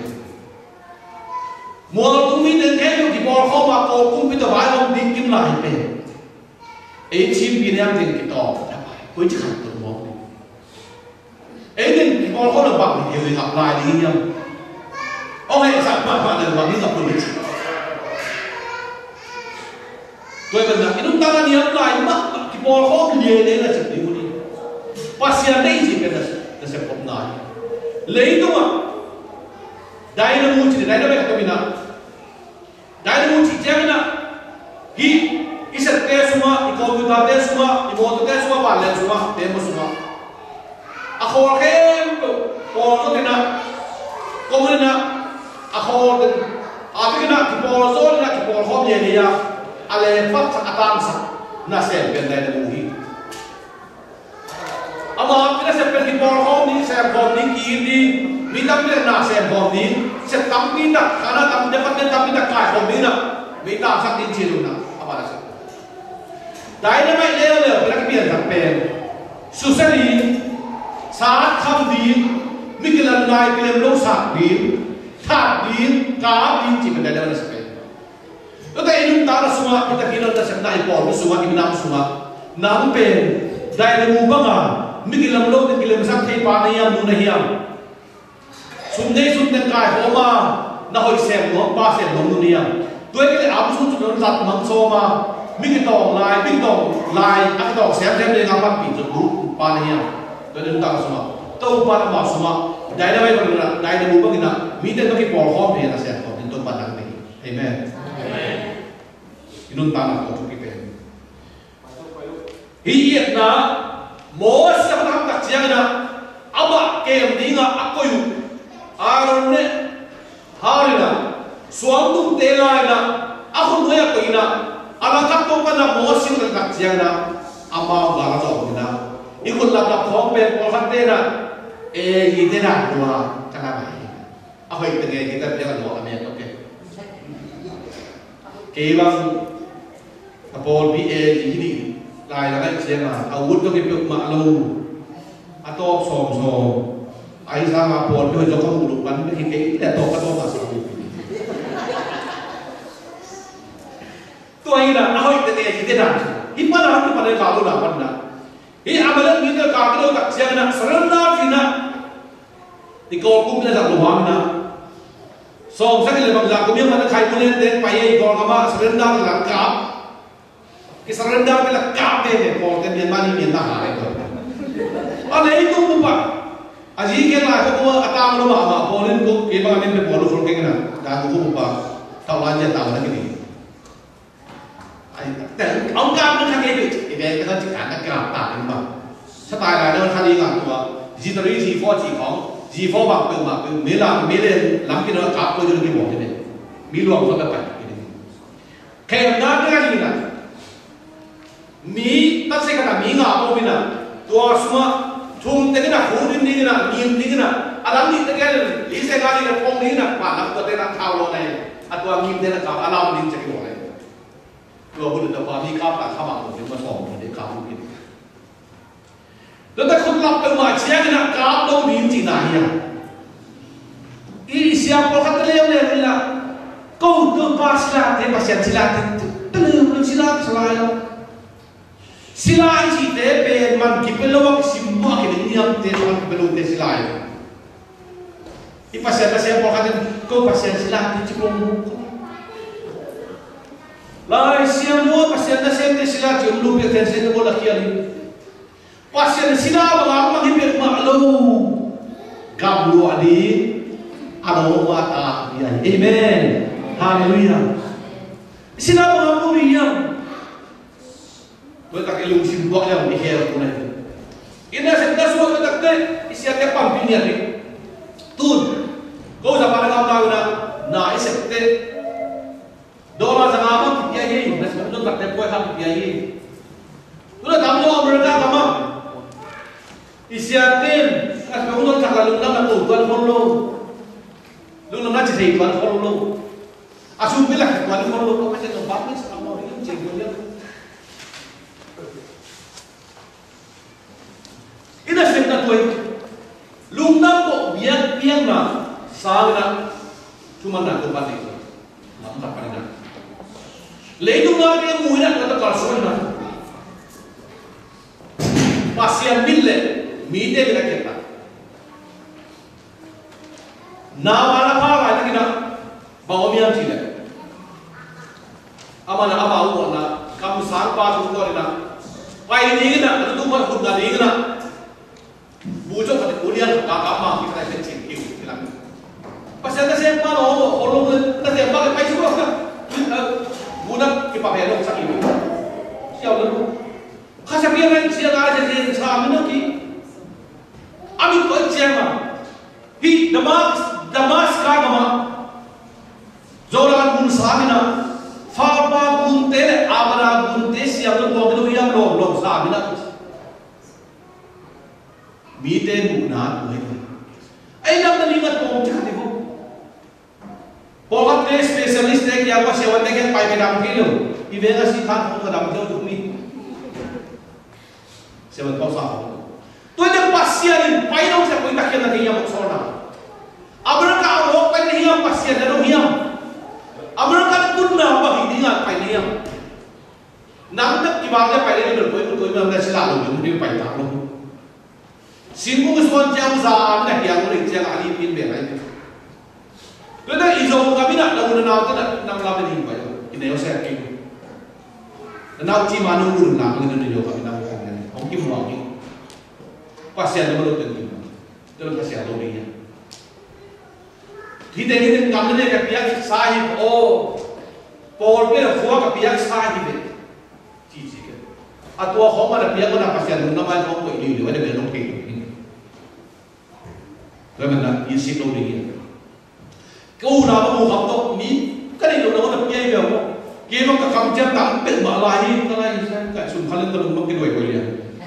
mua cũng biết đến thế nhưng chỉ bỏ không mà cô cũng biết tao phải không đi kiếm lại về ấy chim bị đem tiền cái tỏ đã phải với chiếc hạt tụi món ấy nên chỉ bỏ không được bằng thì người gặp lại đi nhau ông ấy sẵn mà mà được bằng những gặp được gì tôi cần là cái lúc ta đã nhớ lại mất chỉ bỏ không liền đấy là chuyện đi đi pasien đây gì cái là là sẽ không nói lấy đúng không đại nó mua chỉ đại nó biết cái gì nào đại nó mua chỉ chơi nào hi iset te suma i computer te suma i motor te suma ba le suma te mo suma a khor khem ko ko te na ko mo na a khor te a te na ki por zo na ki por khom ye ni ya ale pat sa atam sa na se ben dai na mu hi ama ki na se ben ki por khom ni se khom ni ki ni mi tam le na se khom ni se tam ni na kana tam de pat de tam ni na kai khom ni na mi tam sak din chi lu na apa na se đại nó mấy leo leo là cái biển đặc biệt, sự sẽ đi, sát thăm đi, mấy cái lần này cái lần lâu sát đi, tháp đi, cá đi chỉ cần đại leo là sẽ. Lúc đấy chúng ta là suma, chúng ta khi nào ta sẽ đại bỏ cái suma, cái nam suma, nam biển, đại là mù băng à, mấy cái lần lâu cái lần sát thấy pa này am nu này am, sum đây sum tên cái hồ mà, nó hồi xem nó pa xem nó nu này am, tôi cái này áp sum chúng nó giặt mắm xô mà. Mình cái tàu lại, mình tàu lại, anh tàu xem xem để ngắm bắt bị chụp bút, pa này à, tôi đến tàu suma, tàu pa nó bảo suma, đại nó vậy còn là đại nó bút bằng cái nào, mình đến cái bỏ khom này là xem còn đến tàu pa đằng này, amen, inun ta là có chút cái cái, hiện na, mỗi sự làm đặc trưng na, ama kem đi ngã akoyu, aron ne, hari na, suam tung telai na, aku nuya koi na. Anak kat tu kan nak mosin dekat siang na, amau galah jauh na. Ikut lap lap khom pen polhan te na, eh ini na dua cakap baik. Apa itu ni kita biarkan dua kami yang okey. Kebang apol bi eh ini lai lai siang na, awut tu kita maklum atau som som. Ayah sama apol tu jauh kamu lupa ni kita kita tahu kan apa masalah. Tuai na, ahoy te te te na. Ipa na tu pada kalau na pada. Ini amalan kita kalau tak siang na, serena kita. Di kau kum kita tak luang na. So, saya kira bangsa kum yang mana kai punya te, payah kau kama serena kita kap. Kita serena kita kap te te, kau te biar mani biar tak hari tu. Ada itu bukan. Aji kita lah, kau atang rumah apa, boleh kau kebang ni berpolu full kena. Dah kau bukan. Tahu aja tahu lagi ni. Ông cam nó khang cái thì về cái đó chỉ cả cái làm tạm nhưng mà sắp tài lại đâu khang đi ngàn tuổi gì tới gì phó chỉ có gì phó bằng từ mà từ mấy làm mấy lên làm cái đó cả tôi cho cái bộ thế này mấy luồng cho các bạn cái này nó cái gì nè mấy tất sẽ cái là mấy ngà bao nhiêu nè tua suma chung cái nào khổ đến đi nè miên đi nè à làm gì cái này lý xe cái này phong đi nè quả làm cái này làm thao lo này atau angin dia nak alam ni cakap boleh. Dua bulan depan ni kau tak kamu aku cuma song ni kamu ni. Tetapi kalau kau macam nak kau ni cina ya. Ini siapa kata leh leh lah. Kau tu paslah, dia pasal silat itu. Terlalu silat selain. Silai si te pe man ki pelawak simba ki niam te man pelu te silai. I pasal pasal por kata ko pasal silai ti cikong. Lai siam mo pasal na sem te silai ti umlu pe te sen mo la kiali. Pasal silai ba ma ki pe ma lo. Gablu adi ado wa ta ya. Amen. Haleluya. Silai ba mo riam. Kau tak elok simbok yang dihir pun itu. Ina sedang suatu tak ada isi hati pampingnya ni. Tun, kau zaman kau tahu na, na isi hati. Dolar sangat apa dia ini? Nasi macam tak ada poin apa dia ini. Tu dah tahu mereka sama. Isi hati, nasi macam tak lalu nak tu tuan follow. Lu nak jadi tuan follow. Asum bilang tuan follow kau macam tu bagus sama orang cenggunya. Ina sedang tuai, lungam kok biar biar na, sahana cuma nak tempat itu, nak tak pernah nak. Lepas nak dia mudah kata kalsuan na, pasien bille, mide bila kita. Nama apa lagi kita, bawa mian cile. Amana apa awak na, kamu sarpa suka na, pai ni kita, tu buat kuda ni kita. Bujok kat kuliah kakak mak kita kencing itu bilang. Pasal ada siapa no, orang ada siapa ke pai suka kan? Budak kita pakai rok sakit. Siapa tu? Kasih dia lagi siapa aja dia sama nak ki. Amin kau siapa? Hi damas damas kagama. Zoran pun samina. Farba pun te, abra pun te siapa tu kau tu yang log log samina. Mite muna tuh itu. Ay nak nalingat po cakap itu. Pokat ne spesialis dek yang pas yang dek yang pai medam kilo. Ibenga si kan po kadam jauh tuh ni. Sebentar sah. Tuh ada pasien pai dong siapa yang tak kena dia maksudnya. Abraka awak pai dia pasien dan dia. Abraka pun nak apa dia pai dia. Nampak kibarnya pai dia berkoi berkoi mana selalu dia pai tak loh. Singgung kesuan jam zam nak yang boleh jang ali pin berai. Kerana izau kami nak dah guna tu nak nak lawan ini bayu. Ini yang saya kini. Nak cik manu guna nak guna ni juga kami nak bukan ni. Mungkin mau ni. Pasien tu baru tentu. Dalam pasien tu ni. Kita ini kami ni kepiak sahib oh. Paul pun fuak kepiak sahib. Cici ke. Atau orang mana kepiak mana pasien tu nama orang tu ini dia ada belum kiri. Bagaimana isi tahu dia? Kau nak mahu kamu ni, kan itu nak nak biaya dia. Kita nak kamu jangan tampil malahi, kalau ini kan sumkalan terus makin dua boleh.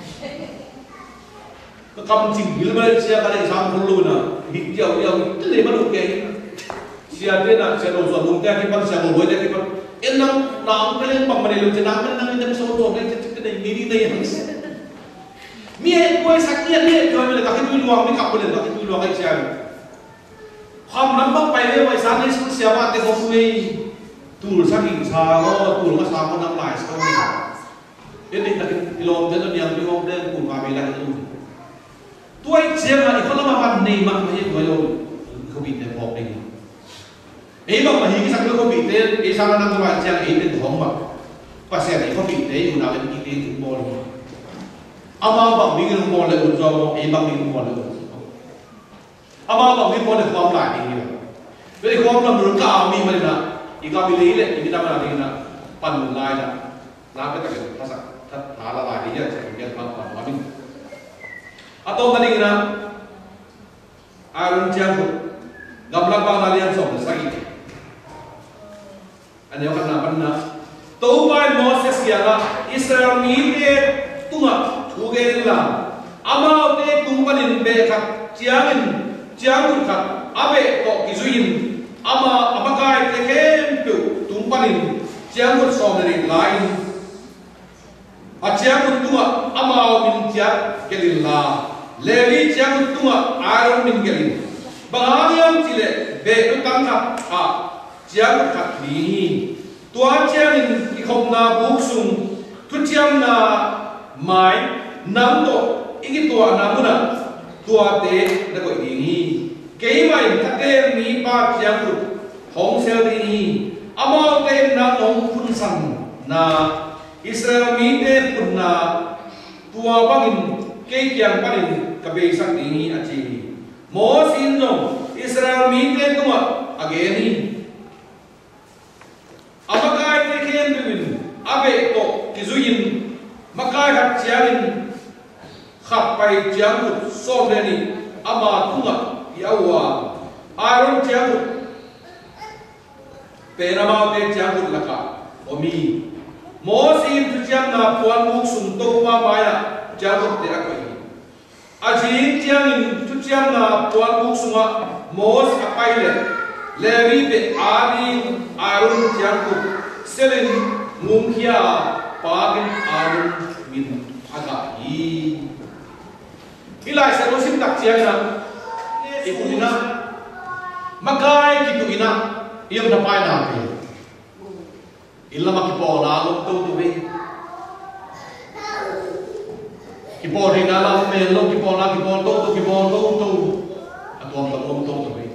Kamu tinggal mana siapa ada isam perlu na, hijau dia itu leh mana okay. Siapa nak siapa usah mungkin kita siapa boleh kita. Enam enam kali pemeriksaan jenama enam ini bisa untuk orang cecik ini miri ni yang Mie kau sakit ni, kau boleh tak itu luang, ni kau boleh tak itu luang aja. Ham nampak payah, wei sana siapa teh kau sui, tur sakit sama, tur mas sama nak lais kau ni. Ini tak ilom dia tu yang ilom dia pun kami lah itu. Tuai siapa ni kalau makan ni mak macam tu ilom kau bikin pop ni. Eh mak macam ni sakit kau bikin, eh sana nak tu macam ini tu hamba. Pasal ni kau bikin, guna lagi kita tu boleh. Ama bang minggu mau le unjau, eh bang minggu mau le unjau. Ama bang minggu mau le kuam lai ni. Jadi kuam lah mereka kami mana, ika pilih le, ini nama nanti na pan lai na, nak kita kita pasak, hala lai dia, jadi pan pan kami. Atau tadi na, arun jangkut, gambar bang lalian sob, sakit. Ane orang nak pan na, tahu bayi Moses kiara, Israel mite tunga. Tugelah, ama te tumpanin bekat, ciamin, ciamun kat, abe kok kisuin, ama abagai teken pu tumpanin chiang một som này lại a chiang một tua ama min chiang kelin la levi chiang một tua Aaron min kelin bangang chile be no tam na a chiang khat ni tua chiang in ki khom na buk sum thu chiang na mai nam to igi tua namuna tua te na ko ni kei mai thake mi pa chiang ku hong sel ni amao te na nong phun san na Israel mi te phun na tua bangin kei kyang panin ka be sak ni a chi mo sin no Israel mi te tua ageni amakai te khen bin abe to kizuin makai hat chiang khap pai chiang ku som le ni ama tunga yawa Aaron chiang ku Penamau te chiang ku laka omi Mosin tu chiang na puan buk sum to pa maya chiang ku te akoi Ajin chiang in tu chiang na puan buk suma Mos apai le Levi pe Ari Aaron chiang ku selin mungkia pagin Aaron min aga i Ilai sa rosim tak chiang na ikunina makai kitu ina iyam na pai na pe illa makipo na lo to to be kipo ri na la me lo kipo na kipo to to kipo to to atom to to to be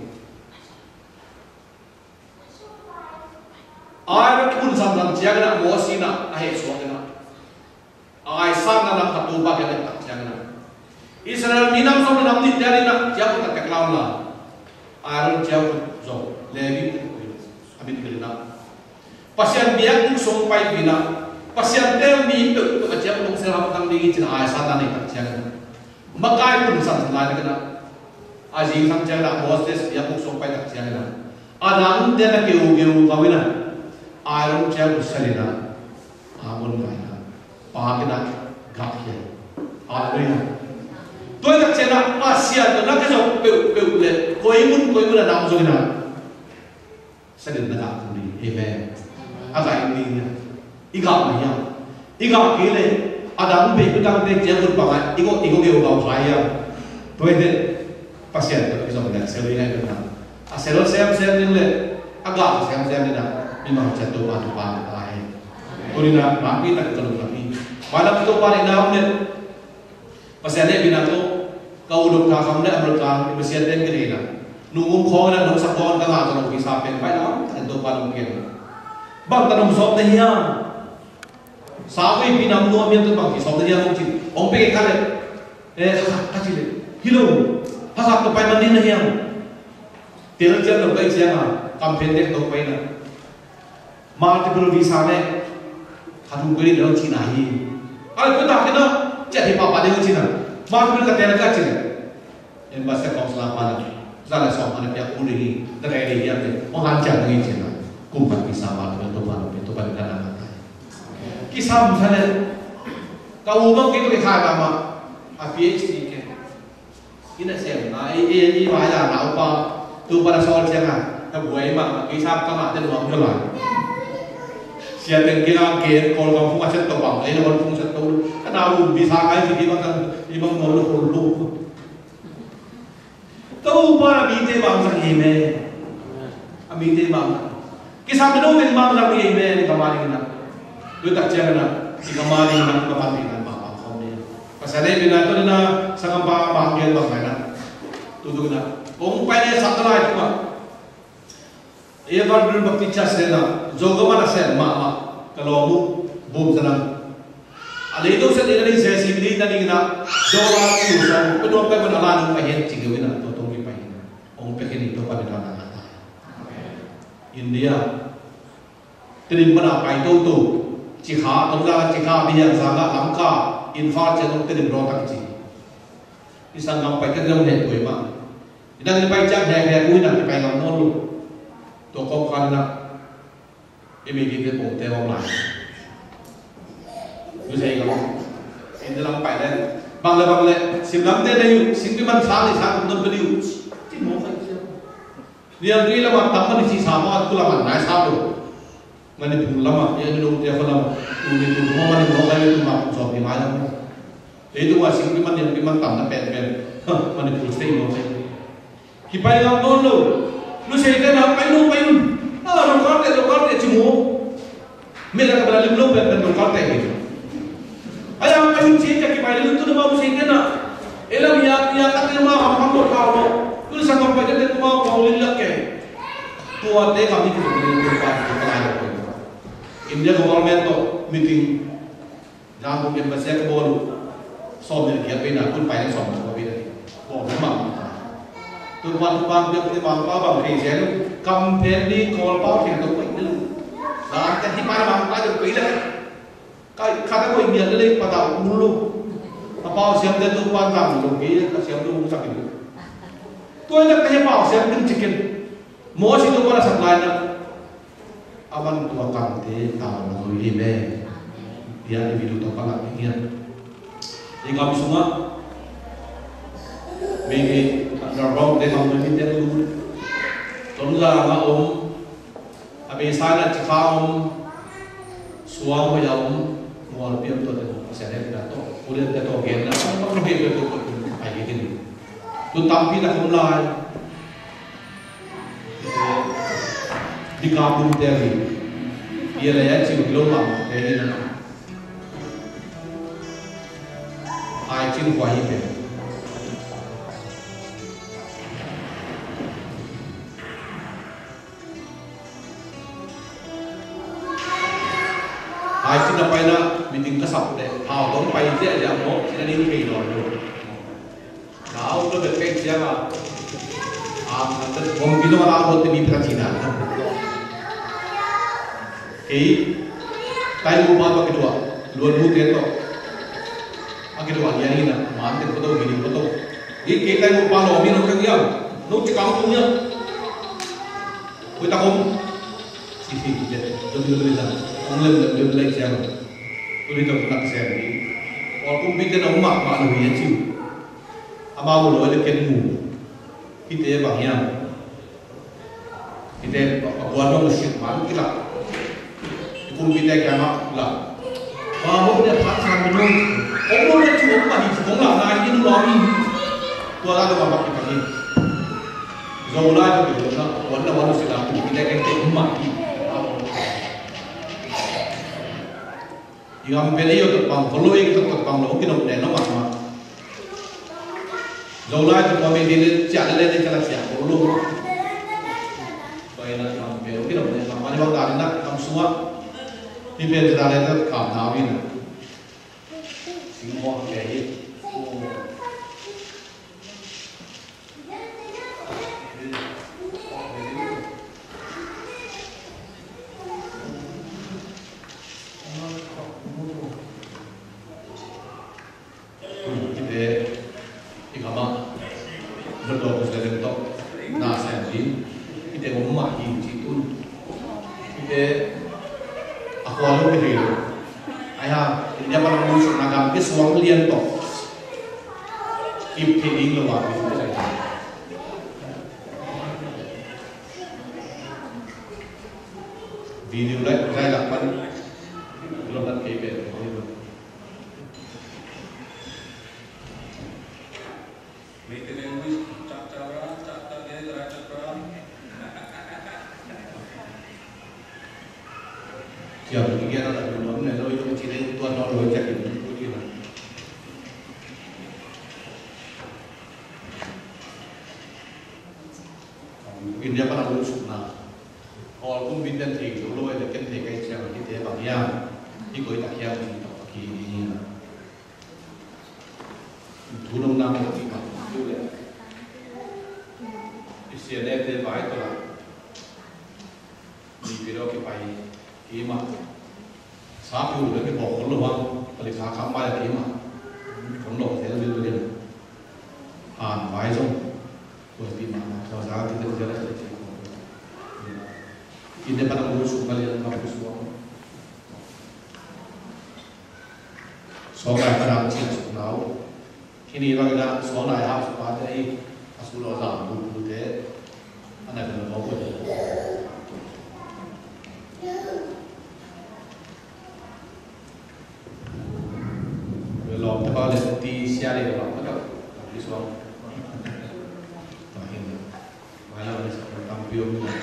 ai kun sam nam chiang na mo sina a he so na ai sang na na khatu ba ke na chiang na Israel minam som nam ni dari na chiang ta ka klaw la Aaron chiang zo Levi amin kelina pasian biak mung song pai bina pasian tel mi pe to ajam long seram tang dingi chin ai satan ni tak chiang makai pun san lai na aji kham chiang la Moses biak mung song pai tak chiang na anam de na ke u ge u kawina Aaron chiang salina amon kai na pa ke na gap ke Aaron tôi tak chiang na asia to na ka jo pe pe le koi mun koi mun na zo na sadin na ka ni amen aga ini ni iga ni ya iga ke le adam be ku dang de jeng kun pa igo igo ge ga phai ya tôi de pasien to iso na se le na na a se lo sem sem ni le aga sem sem ni na ni ma cha to pa to pa ta ai ko ni na ma pi tak to na pi wala to pa ni na ne pasien ne bina to kau dok ta kam ne amro ta pasien den ke na nungum khong na nung sakon ka nga to ki sa pen pai na to pa nung ke bang tanong sop na hiya sawi pinam no mi to bang ki sop na hiya mong chi ong pe ka le eh ka chi le hilo ha sa to pai man din na hiya tel chen no kai chiang a kam pen de to pai na multiple visa ne khatu ko ni lo chi na hi ai ko ta ke na cha thi pa pa de chi na multiple ka tel ka chi ne en ba se kong sla pa na za la sop ana pya ku ni da kai de ya de ong han cha ngi chi na kumpat bisa malu itu malu itu pada nama kisah misalnya kau umum kita lihat nama a PhD ke ini saya na ini ini bahaya na apa tu pada soal jangan tak buai mak kisah kama dan uang jualan siapa yang kira kira kalau kamu macam tu bang ini orang pun satu kenapa bisa kaya jadi macam ibang malu malu kau pada binte bang sakime binte bang kisah menung yang bang lagi ini ni kemarin na, tu tak cakap na, si kemarin na kemarin na bang kau ni, pasal ni bina tu ni na sangat bang bang dia bang na, tu tu na, orang payah sakla itu mah, ia baru berbakti cas ni na, jogo mana sen mak mak, kalau mu bom sana, ada itu sen ini saya sendiri tadi na, jogo tu sana, penuh penuh alam payah cikgu na, tu tu ni payah, orang payah itu pada na. India terim mana pai tu tu cikha tongga cikha biang sanga lamka infar cenong terim rotak ci isang ngam pai kadang ne tu ma idang ni pai cak ne ne ku na pai ngam non lu to ko kan na emi gi ke pong te om lai lu sai ngam in dalam pai le bang le bang le sim lam te ne yu sim pi man sa le sa non pe yu ti mo khai Dia beri lama taman di sama aku lama naik satu. Mani pun lama dia dulu dia lama. Uni tu semua mani mau kali tu mak soal di mana. Itu masih di mana di mana taman pen pen. Mani pun stay mau saya. Kipai ngam dulu. Lu saya kena payun payun. Ah lokal te lokal te cuma. Mereka beralih belum pen pen lokal te itu. Ayam payun sih jadi kipai lu tu nama saya kena. Elam ya ya kata mah ham ham kau. Lu sangat banyak dia mau mau lihat ke. Tua deh kami kita beli tempat kita ada. India government tu meeting, jangan mungkin masih ke bolu. Soal dia pernah pun payah soal tu beri. Oh memang. Tu tuan tuan dia punya bangsa bang kerja tu company call power kita tu pun itu. Dah kan di mana bang ada pun itu. Kai kata pun India tu pada dulu. Apa siapa dia tu pandang dulu, dia siapa tu sakit tu. Tuan nak tanya apa? Saya pun cikin. Mau sih tu pada supply nak. Aman tua kante tahu nak beli me. Dia ni video tu kalau ingat. Jadi kami semua, bagi dorong dia kami minta dulu. Tolong jangan om. Habis saya nak cakap om. Suam boleh om. Mau lebih tu tu. Saya ada tu. Boleh tu tu gen. Apa lebih tu tu. Ayat ini. Tu tampi nak mulai di kampung tadi dia layak cium gelombang dari mana air cium kuah itu air cium apa nak meeting kesap deh ah dong pai dia aja mau sini ni kayak dulu kau tu dekat siapa? Ah, nanti mungkin orang awak tu ni Cina. Okay, tayo mo ba kedua? Luar mu dito. Ang kedua yan ina, mante ko to, gini ko to. Iki tayo mo pa no, mino kang yan. No tikang ko niya. Kuita ko. Sisi dito. Dito dito lang. Ang lem lem lem siya. Tuloy to nak siya ni. Or kung bigyan ng umak, paano yan siya? Ama mo lo ken mu kita bang yang kita buat dong shit man kita kum kita kama la ba mo dia phat san menung om lo dia chu ma hi thong la na yin lo mi tua la do ba kita ni zo la to do na wan na wan sila kita kan ke umma ki yang beli yo to pang following to pang lo ki no ne no ma ma Zola itu kami di cak lele di cak siap belum. Baiklah kami beli kita boleh kami bang dari nak kami semua di beli dari itu kami nabi nak. Semua kayak berdoa dari top nasi ini kita ngomong ini itu kita aku alu begitu ayah dia pada muncul nagam ke suang lian top ip ini luar biasa video lagi saya lakukan belum ada kebet Siapa lagi yang ada di dalam ni? Lalu itu ciri tuan orang luar cakap itu dia. Mungkin dia pernah urus nak. Kalau pun bintang tiga, lalu ada kan tiga siapa kita bagian, ikut tak yang kita pakai ini. Turun nama kita, tu dia. Istilah dia baik tu lah. Di biro kita pakai. Ima, sapi udah ke bawah kalau bang, kalau sah kampai lagi ima, kalau saya lebih lebih han baik dong, buat ima, kalau sah kita udah ada cerita, kita pada ngurus kalian kampus semua, soalnya pada cerita sekolah, ini bagaimana soalnya harus pada ini asulah dalam buku deh, anh này là có quyền rồi lòng theo bao giờ đi xe đi rồi bắt đầu đi xuống và hiện mai là mình sẽ làm biểu như này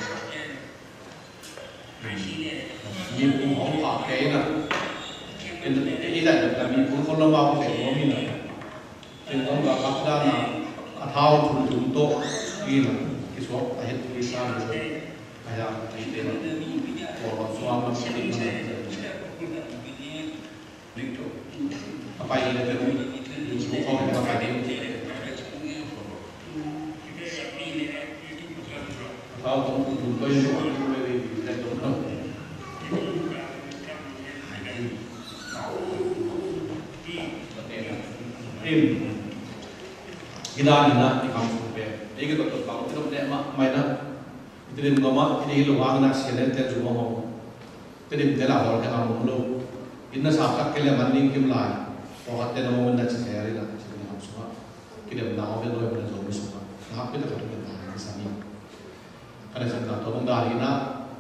nhìn cũng không có cái nào cái ý là là mình cũng không lo bao cái của mình này thì nó là các đàn là thao thùng thùng to cái là cái số phải hết cái sao rồi phải làm cái tên của xoa nó sẽ đi mà apa yang ada di buku kita pakai kalau kamu jumpa yang orang lebih dari itu im kita ni nak di kampung kita ini kita tu kampung kita ni mak mana itu di rumah ini luang nak siapa yang terjumpa mau itu di dalam orang kita kampung lu ini sahaja kalau manding kimlai orang kita nama mana cakap hari nak cakap ni semua kita nama kita dua belas orang semua nak kita kata kita di sana karena saya tahu orang dari na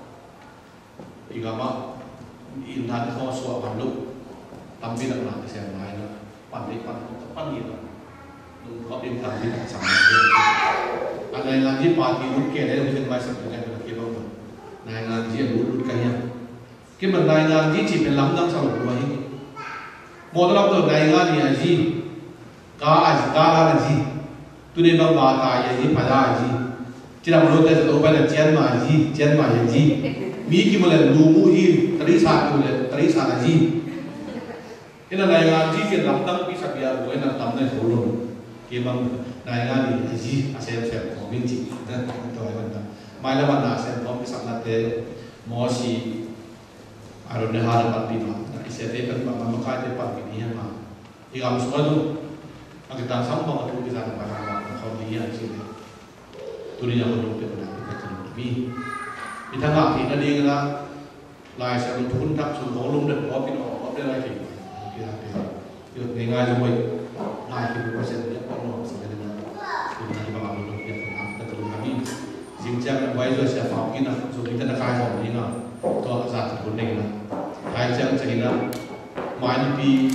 igama intan kau suap malu tapi nak nak saya main na pandai pandai pandai na kau intan di sana ada yang lagi parti mungkin ada mungkin macam macam kita kita bawa naik lagi lurut kaya kita naik lagi cip pelam dan selalu buat ini modal tu naik lagi aji kah aji kah aji tu ni bang baca aji pada aji tidak perlu kita tahu pada cian aji cian aji miki mulai lumu hi teri satu mulai teri satu aji ini naik lagi kita lamtang bisa biar boleh nak tampil dulu kita naik lagi aji asal saya kau binci dan itu ayam dah malah mana asal kau bisa nanti mosi Arun dehar parti mah, isyarat kan mama makai de parti ni mah. Jika musuh tu, kita sama tu bisa nampak nampak kau dia sini. Tuli yang belum pernah kita kenal. Mi, kita nak kita dia nak lái xe mình thun tháp xuống có lung được có cái nó có cái này thì cái là cái được ngày ngày rồi lái thì cũng có sẽ được có nó sẽ được thì mình đi vào được việc làm tất cả các mình dìm chắc là quay rồi sẽ pháo cái nào rồi chúng ta đã khai hỏng đi nào to giả thực vấn đề là hai chân chạy là mai đi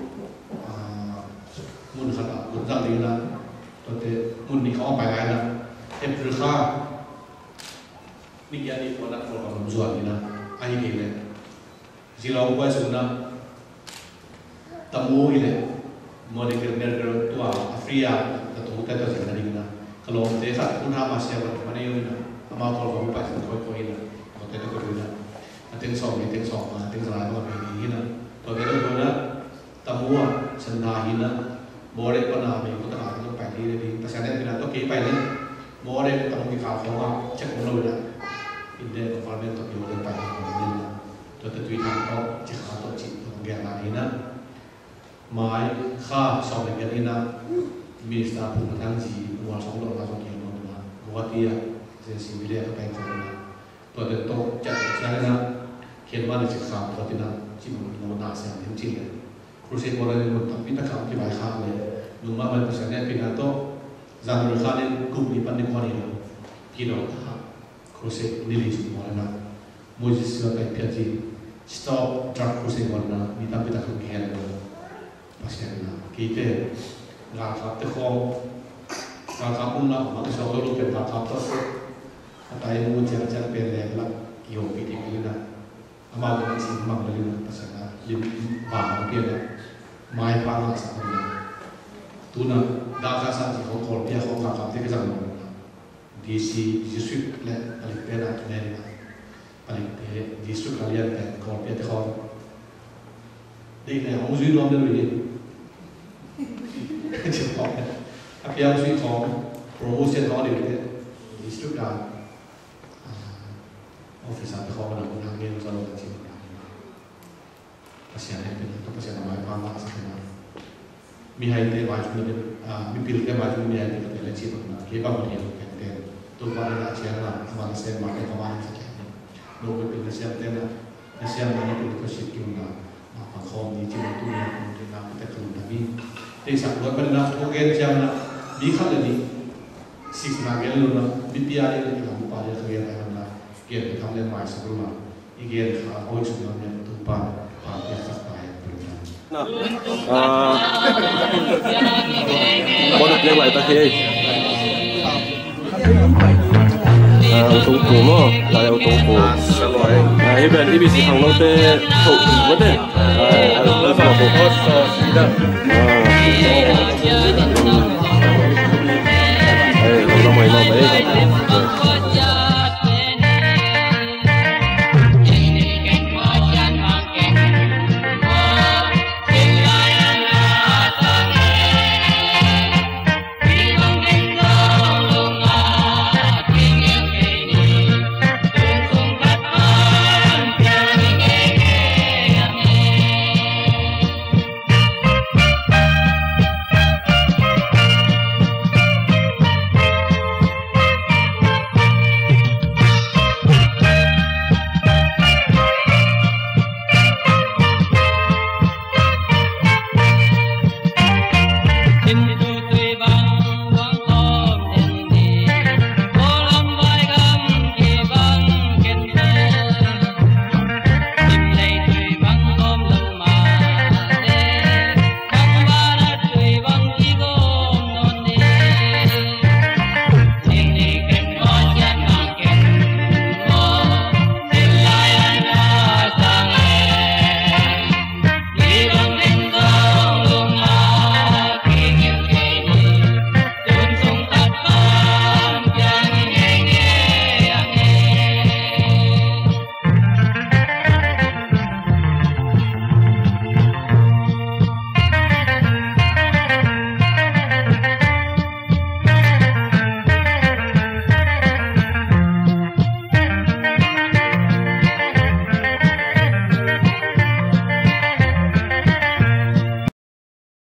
muốn khát à muốn rằng đi là tôi thấy muốn đi khó phải lại là em vừa khai đi ra đi qua đặt vào làm ruột đi là anh kể này chỉ là ông quay xuống là tamu ini mau dikira-kira tua Afrika atau kita tu sebenarnya ini kalau desa pun sama siapa mana yang ini ama kalau kamu pas kau kau ini kalau kita kau ini nanti song nanti song nanti salah apa ini ini kalau kita kau ini tamu sendah ini boleh pernah mengikut tengah itu pergi di pesantren kita tu kiri pergi boleh tamu di kafe cek dulu dah ini konfirmasi untuk boleh pergi ini tu tu itu kau cek atau cek pengenalan ini mai kha sau này cái này minister phụ nữ thằng gì mua sống đồ là sống nhiều đồ mà mua tiền rồi xin về để cái cái này tôi để tôi chắc chắn là khi mà được khám tôi tin là chỉ một một nà sẽ đến chín này rồi sẽ có lại một tập biết khám cái bài khám này đúng mà mình sẽ nên pinat to rằng rồi khám nên cùng đi ban đi quan hệ khi đó rồi sẽ đi lý sự mọi người mua gì sửa cái việc gì stop drug rồi sẽ mọi người đi tập biết khám cái này pasien kita nggak kata kong nggak kamu nak maksud kalau kita nggak kata kata yang mau cerita pelak lah kio piti piti lah amal dengan si mak lagi lah pasien lim bang dia lah mai pangat sama tu na dah kasar si kau kau dia kau nggak kata kita sama di si Yesus lah paling berat tu ni lah paling Yesus kalian kan kau dia kau đây là ông duy luôn đây rồi chịu khó các em suy khó promotion khó điều đấy thì trước đó office ăn khó là cũng hàng nghìn rồi là chịu pasien nàyเป็นตัวpasienอะไรบ้างบ้างสักหน่อยมีให้เตะบอลจุดนี้มีพิลเตะบอลจุดนี้ให้เตะตัวเล็กชิบนะเกี่ยวกับมันเองเตะตัวบอลเนี่ยเชียร์ละมาเลเซียมาเตะประมาณสักแค่นี้ลูกเป็นเชียร์เตะนะเชียร์มันนี่เป็นตัวชิบกินนะkau ni cuma tu yang mungkin nak kita keluar tapi, tapi sahaja pada nak mungkin jam nak dikat lagi, six na gel lo na B P I ni ka mu pa ya khaya na na ke ke tham le mai sa ru ma i ge kha hoi chu na ne tu pa pa ya sa pa ya na ah có được lên lại ta khi ô tô cũ nó là ô tô cũ à hiện bên đi hàng nó tê thụ vấn đề à nó là một bộ à